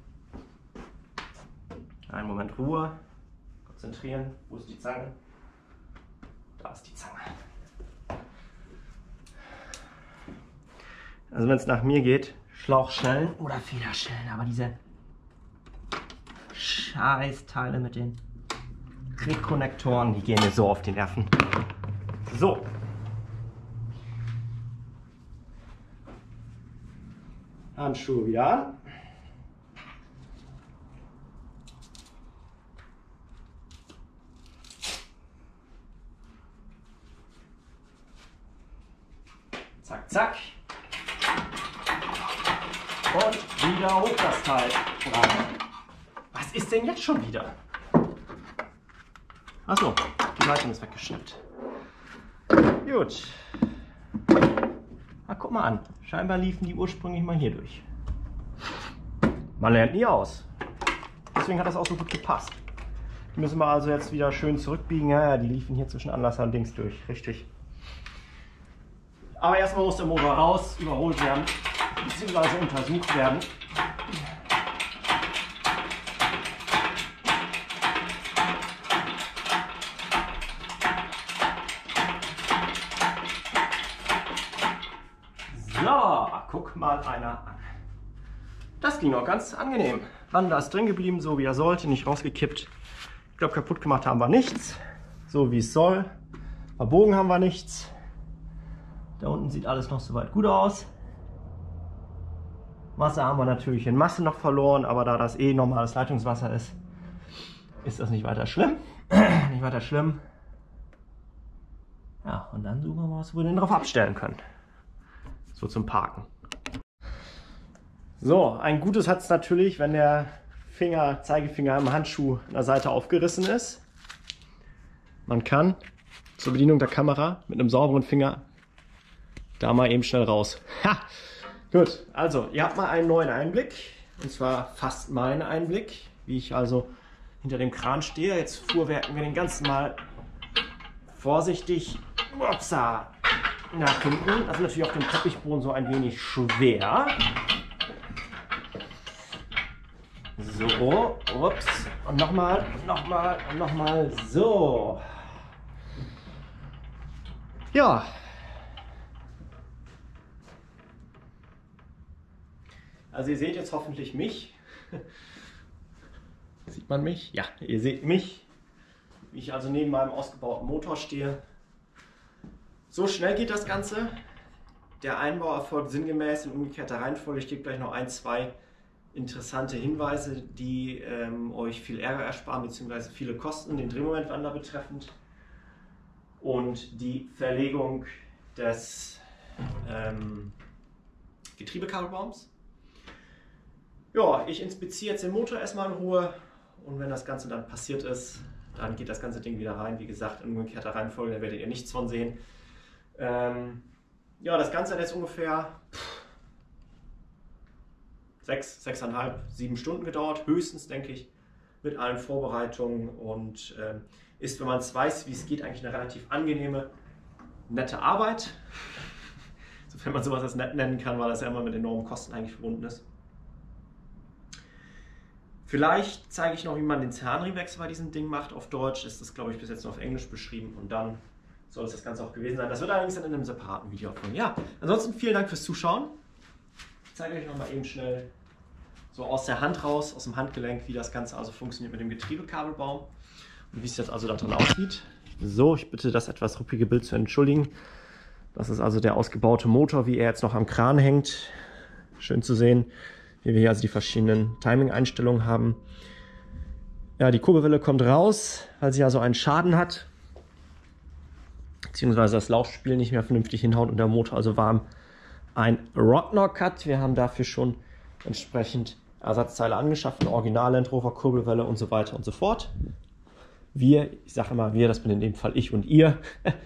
Einen Moment Ruhe. Konzentrieren. Wo ist die Zange? Da ist die Zange. Also wenn es nach mir geht, Schlauchschellen oder Federschellen, aber diese Scheißteile mit den Rekonnektoren, die gehen mir so auf die Nerven. So. Handschuhe wieder an. Zack, zack. Und wieder hoch das Teil. Was ist denn jetzt schon wieder? Achso, die Leitung ist weggeschnappt. Gut. Na, guck mal an. Scheinbar liefen die ursprünglich mal hier durch. Man lernt nie aus. Deswegen hat das auch so gut gepasst. Die müssen wir also jetzt wieder schön zurückbiegen. Ja, ja, die liefen hier zwischen Anlasser und Dings durch. Richtig. Aber erstmal muss der Motor raus, überholt werden, beziehungsweise untersucht werden. So, guck mal einer an. Das ging noch ganz angenehm. Wander ist drin geblieben, so wie er sollte, nicht rausgekippt. Ich glaube, kaputt gemacht haben wir nichts. So wie es soll. Verbogen haben wir nichts. Da unten sieht alles noch soweit gut aus. Wasser haben wir natürlich in Masse noch verloren, aber da das eh normales Leitungswasser ist, ist das nicht weiter schlimm. nicht weiter schlimm. Ja, und dann suchen wir mal, was wir denn drauf abstellen können. So zum Parken. So, ein Gutes hat es natürlich, wenn der Finger, Zeigefinger im Handschuh an der Seite aufgerissen ist. Man kann zur Bedienung der Kamera mit einem sauberen Finger da mal eben schnell raus. Ha! Gut, also ihr habt mal einen neuen Einblick. Und zwar fast meinen Einblick, wie ich also hinter dem Kran stehe. Jetzt fuhrwerken wir den ganzen mal vorsichtig upsa, nach hinten. Das ist natürlich auf dem Teppichboden so ein wenig schwer. So, ups. Und nochmal, nochmal, und nochmal. So. Ja. Also ihr seht jetzt hoffentlich mich. Sieht man mich? Ja, ihr seht mich. Wie ich also neben meinem ausgebauten Motor stehe. So schnell geht das Ganze. Der Einbau erfolgt sinngemäß in umgekehrter Reihenfolge. Ich gebe gleich noch ein, zwei interessante Hinweise, die ähm, euch viel Ärger ersparen, beziehungsweise viele Kosten, den Drehmomentwandler betreffend. Und die Verlegung des ähm, Getriebekabelbaums. Ja, ich inspiziere jetzt den Motor erstmal in Ruhe und wenn das Ganze dann passiert ist, dann geht das ganze Ding wieder rein. Wie gesagt, in umgekehrter Reihenfolge, da werdet ihr nichts von sehen. Ähm, ja, das Ganze hat jetzt ungefähr sechs, sechseinhalb, sieben Stunden gedauert, höchstens, denke ich, mit allen Vorbereitungen und ähm, ist, wenn man es weiß, wie es geht, eigentlich eine relativ angenehme, nette Arbeit. Sofern man sowas als nett nennen kann, weil das ja immer mit enormen Kosten eigentlich verbunden ist. Vielleicht zeige ich noch, wie man den Zahnriemenwechsel bei diesem Ding macht. Auf Deutsch ist das, glaube ich, bis jetzt nur auf Englisch beschrieben und dann soll es das Ganze auch gewesen sein. Das wird allerdings dann in einem separaten Video folgen. Ja, ansonsten vielen Dank fürs Zuschauen. Ich zeige euch noch mal eben schnell so aus der Hand raus, aus dem Handgelenk, wie das Ganze also funktioniert mit dem Getriebekabelbaum und wie es jetzt also da drin aussieht. So, ich bitte das etwas ruppige Bild zu entschuldigen. Das ist also der ausgebaute Motor, wie er jetzt noch am Kran hängt. Schön zu sehen, wie wir hier also die verschiedenen Timing-Einstellungen haben. Ja, die Kurbelwelle kommt raus, weil sie also einen Schaden hat, beziehungsweise das Laufspiel nicht mehr vernünftig hinhaut und der Motor also warm ein Rodknock hat. Wir haben dafür schon entsprechend Ersatzteile angeschafft, eine Original Land Rover Kurbelwelle und so weiter und so fort. Wir, ich sage immer wir, das bin in dem Fall ich und ihr.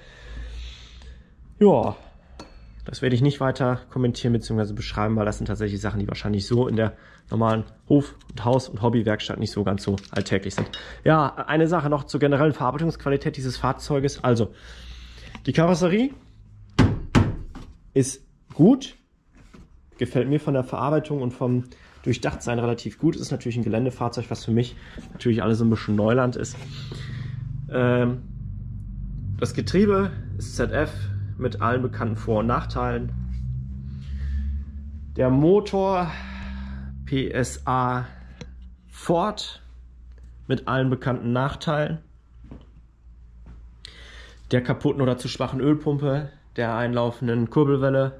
Ja, das werde ich nicht weiter kommentieren bzw. beschreiben, weil das sind tatsächlich Sachen, die wahrscheinlich so in der normalen Hof- und Haus- und Hobbywerkstatt nicht so ganz so alltäglich sind. Ja, eine Sache noch zur generellen Verarbeitungsqualität dieses Fahrzeuges. Also, die Karosserie ist gut. gefällt mir von der Verarbeitung und vom Durchdachtsein relativ gut. Es ist natürlich ein Geländefahrzeug, was für mich natürlich alles so ein bisschen Neuland ist. Ähm, das Getriebe ist Z F mit allen bekannten Vor- und Nachteilen. Der Motor P S A Ford mit allen bekannten Nachteilen. Der kaputten oder zu schwachen Ölpumpe, der einlaufenden Kurbelwelle.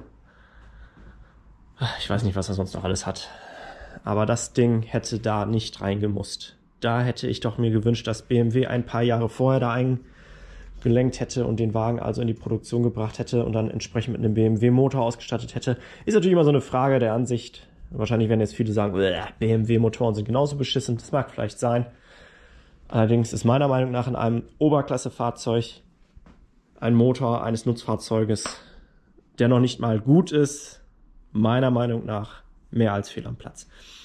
Ich weiß nicht, was er sonst noch alles hat. Aber das Ding hätte da nicht reingemusst. Da hätte ich doch mir gewünscht, dass B M W ein paar Jahre vorher da eingelenkt hätte und den Wagen also in die Produktion gebracht hätte und dann entsprechend mit einem B M W-Motor ausgestattet hätte. Ist natürlich immer so eine Frage der Ansicht. Wahrscheinlich werden jetzt viele sagen, B M W-Motoren sind genauso beschissen. Das mag vielleicht sein. Allerdings ist meiner Meinung nach in einem Oberklasse-Fahrzeug ein Motor eines Nutzfahrzeuges, der noch nicht mal gut ist, meiner Meinung nach mehr als fehl am Platz.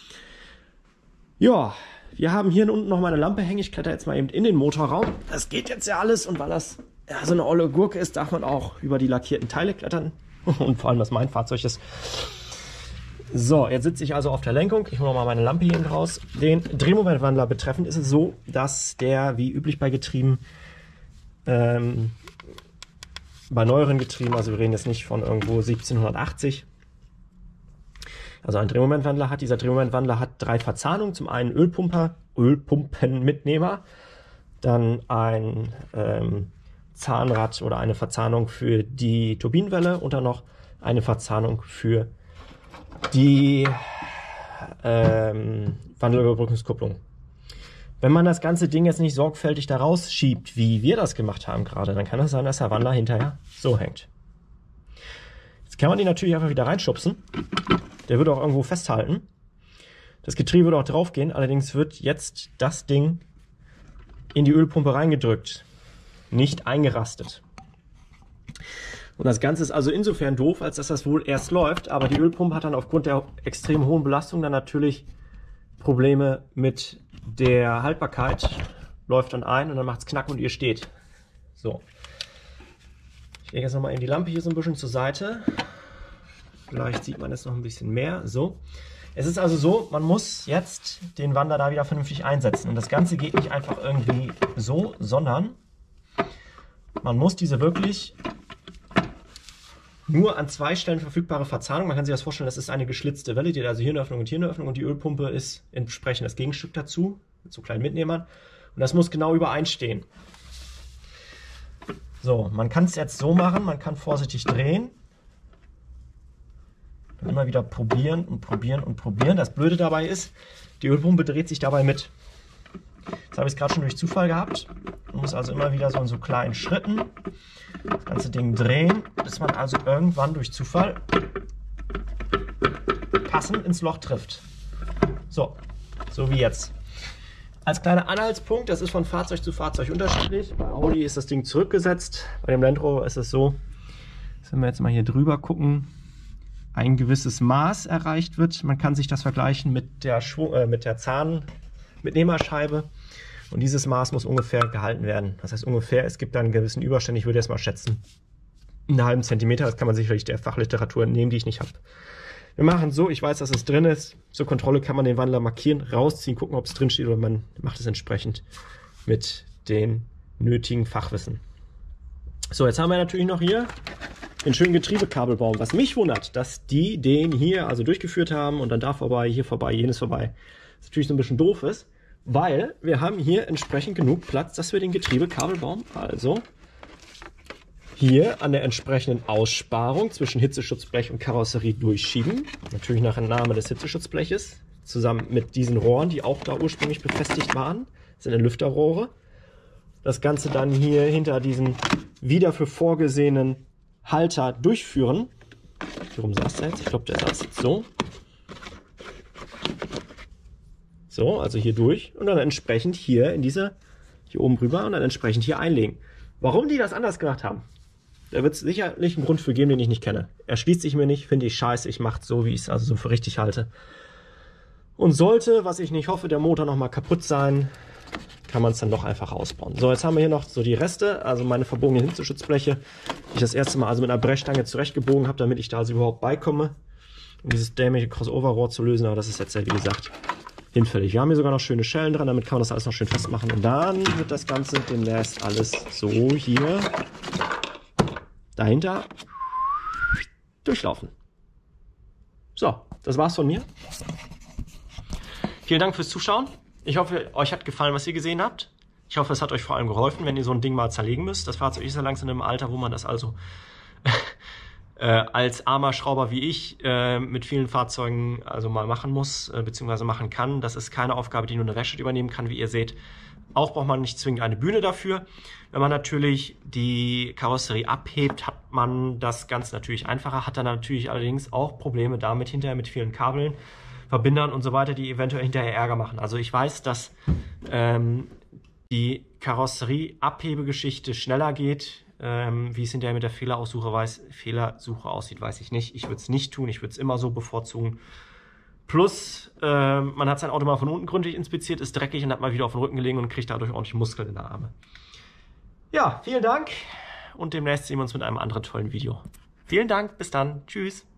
Ja, wir haben hier unten noch mal eine Lampe hängen. Ich kletter jetzt mal eben in den Motorraum. Das geht jetzt ja alles und weil das ja, so eine olle Gurke ist, darf man auch über die lackierten Teile klettern. Und vor allem, was mein Fahrzeug ist. So, jetzt sitze ich also auf der Lenkung. Ich hole noch mal meine Lampe hier raus. Den Drehmomentwandler betreffend ist es so, dass der wie üblich bei Getrieben ähm, bei neueren Getrieben, also wir reden jetzt nicht von irgendwo siebzehnhundertachtzig, also ein Drehmomentwandler hat. Dieser Drehmomentwandler hat drei Verzahnungen. Zum einen Ölpumper, Ölpumpenmitnehmer, dann ein ähm, Zahnrad oder eine Verzahnung für die Turbinenwelle und dann noch eine Verzahnung für die ähm, Wandelüberbrückungskupplung. Wenn man das ganze Ding jetzt nicht sorgfältig da rausschiebt, wie wir das gemacht haben gerade, dann kann es sein, dass der Wandler hinterher so hängt. Jetzt kann man ihn natürlich einfach wieder reinschubsen. Der wird auch irgendwo festhalten. Das Getriebe wird auch drauf gehen, allerdings wird jetzt das Ding in die Ölpumpe reingedrückt, nicht eingerastet. Und das Ganze ist also insofern doof, als dass das wohl erst läuft, aber die Ölpumpe hat dann aufgrund der extrem hohen Belastung dann natürlich Probleme mit der Haltbarkeit, läuft dann ein und dann macht es knack und ihr steht. So. Ich lege jetzt nochmal eben die Lampe hier so ein bisschen zur Seite. Vielleicht sieht man es noch ein bisschen mehr. So. Es ist also so, man muss jetzt den Wandler da wieder vernünftig einsetzen. Und das Ganze geht nicht einfach irgendwie so, sondern man muss diese wirklich nur an zwei Stellen verfügbare Verzahnung. Man kann sich das vorstellen, das ist eine geschlitzte Welle, die hat also hier eine Öffnung und hier eine Öffnung und die Ölpumpe ist entsprechend das Gegenstück dazu, mit so kleinen Mitnehmern. Und das muss genau übereinstehen. So, man kann es jetzt so machen, man kann vorsichtig drehen. Dann immer wieder probieren und probieren und probieren. Das Blöde dabei ist, die Ölpumpe dreht sich dabei mit. Das habe ich gerade schon durch Zufall gehabt. Man muss also immer wieder so in so kleinen Schritten das ganze Ding drehen, bis man also irgendwann durch Zufall passend ins Loch trifft. So, so wie jetzt. Als kleiner Anhaltspunkt, das ist von Fahrzeug zu Fahrzeug unterschiedlich. Bei Audi ist das Ding zurückgesetzt, bei dem Land Rover ist es so, dass wenn wir jetzt mal hier drüber gucken, ein gewisses Maß erreicht wird. Man kann sich das vergleichen mit der, Schwung, äh, mit der Zahnmitnehmerscheibe. Und dieses Maß muss ungefähr gehalten werden. Das heißt ungefähr, es gibt da einen gewissen Überstand, ich würde jetzt mal schätzen, einen halben Zentimeter. Das kann man sicherlich der Fachliteratur nehmen, die ich nicht habe. Wir machen es so, ich weiß, dass es drin ist. Zur Kontrolle kann man den Wandler markieren, rausziehen, gucken, ob es drin steht oder man macht es entsprechend mit dem nötigen Fachwissen. So, jetzt haben wir natürlich noch hier den schönen Getriebekabelbaum. Was mich wundert, dass die den hier also durchgeführt haben und dann da vorbei, hier vorbei, jenes vorbei. Das natürlich so ein bisschen doof ist. Weil wir haben hier entsprechend genug Platz, dass wir den Getriebekabelbaum also hier an der entsprechenden Aussparung zwischen Hitzeschutzblech und Karosserie durchschieben. Natürlich nach Entnahme des Hitzeschutzbleches, zusammen mit diesen Rohren, die auch da ursprünglich befestigt waren. Das sind Lüfterrohre. Das Ganze dann hier hinter diesen wieder für vorgesehenen Halter durchführen. Warum saß der jetzt? Ich glaube, der saß jetzt so. So, also hier durch und dann entsprechend hier in diese, hier oben rüber und dann entsprechend hier einlegen. Warum die das anders gemacht haben, da wird es sicherlich einen Grund für geben, den ich nicht kenne. Erschließt sich mir nicht, finde ich scheiße, ich mache es so, wie ich es also so für richtig halte. Und sollte, was ich nicht hoffe, der Motor nochmal kaputt sein, kann man es dann doch einfach ausbauen. So, jetzt haben wir hier noch so die Reste, also meine verbogenen Hitzeschutzbleche, die ich das erste Mal also mit einer Brechstange zurechtgebogen habe, damit ich da also überhaupt beikomme. um dieses dämliche Crossover-Rohr zu lösen, aber das ist jetzt ja, wie gesagt, hinfällig. Wir haben hier sogar noch schöne Schellen dran, damit kann man das alles noch schön festmachen. Und dann wird das Ganze demnächst alles so hier dahinter durchlaufen. So, das war's von mir. Vielen Dank fürs Zuschauen. Ich hoffe, euch hat gefallen, was ihr gesehen habt. Ich hoffe, es hat euch vor allem geholfen, wenn ihr so ein Ding mal zerlegen müsst. Das Fahrzeug ist ja langsam im Alter, wo man das also äh, als armer Schrauber wie ich äh, mit vielen Fahrzeugen also mal machen muss, äh, beziehungsweise machen kann. Das ist keine Aufgabe, die nur eine Werkstatt übernehmen kann, wie ihr seht. Auch braucht man nicht zwingend eine Bühne dafür. Wenn man natürlich die Karosserie abhebt, hat man das ganz natürlich einfacher, hat dann natürlich allerdings auch Probleme damit hinterher mit vielen Kabeln, Verbindern und so weiter, die eventuell hinterher Ärger machen. Also ich weiß, dass ähm, die Karosserie-Abhebegeschichte schneller geht. Ähm, wie es hinterher mit der Fehleraussuche, weiß, Fehlersuche aussieht, weiß ich nicht. Ich würde es nicht tun, ich würde es immer so bevorzugen. Plus, äh, man hat sein Auto mal von unten gründlich inspiziert, ist dreckig und hat mal wieder auf den Rücken gelegen und kriegt dadurch ordentlich Muskeln in der Arme. Ja, vielen Dank und demnächst sehen wir uns mit einem anderen tollen Video. Vielen Dank, bis dann, tschüss.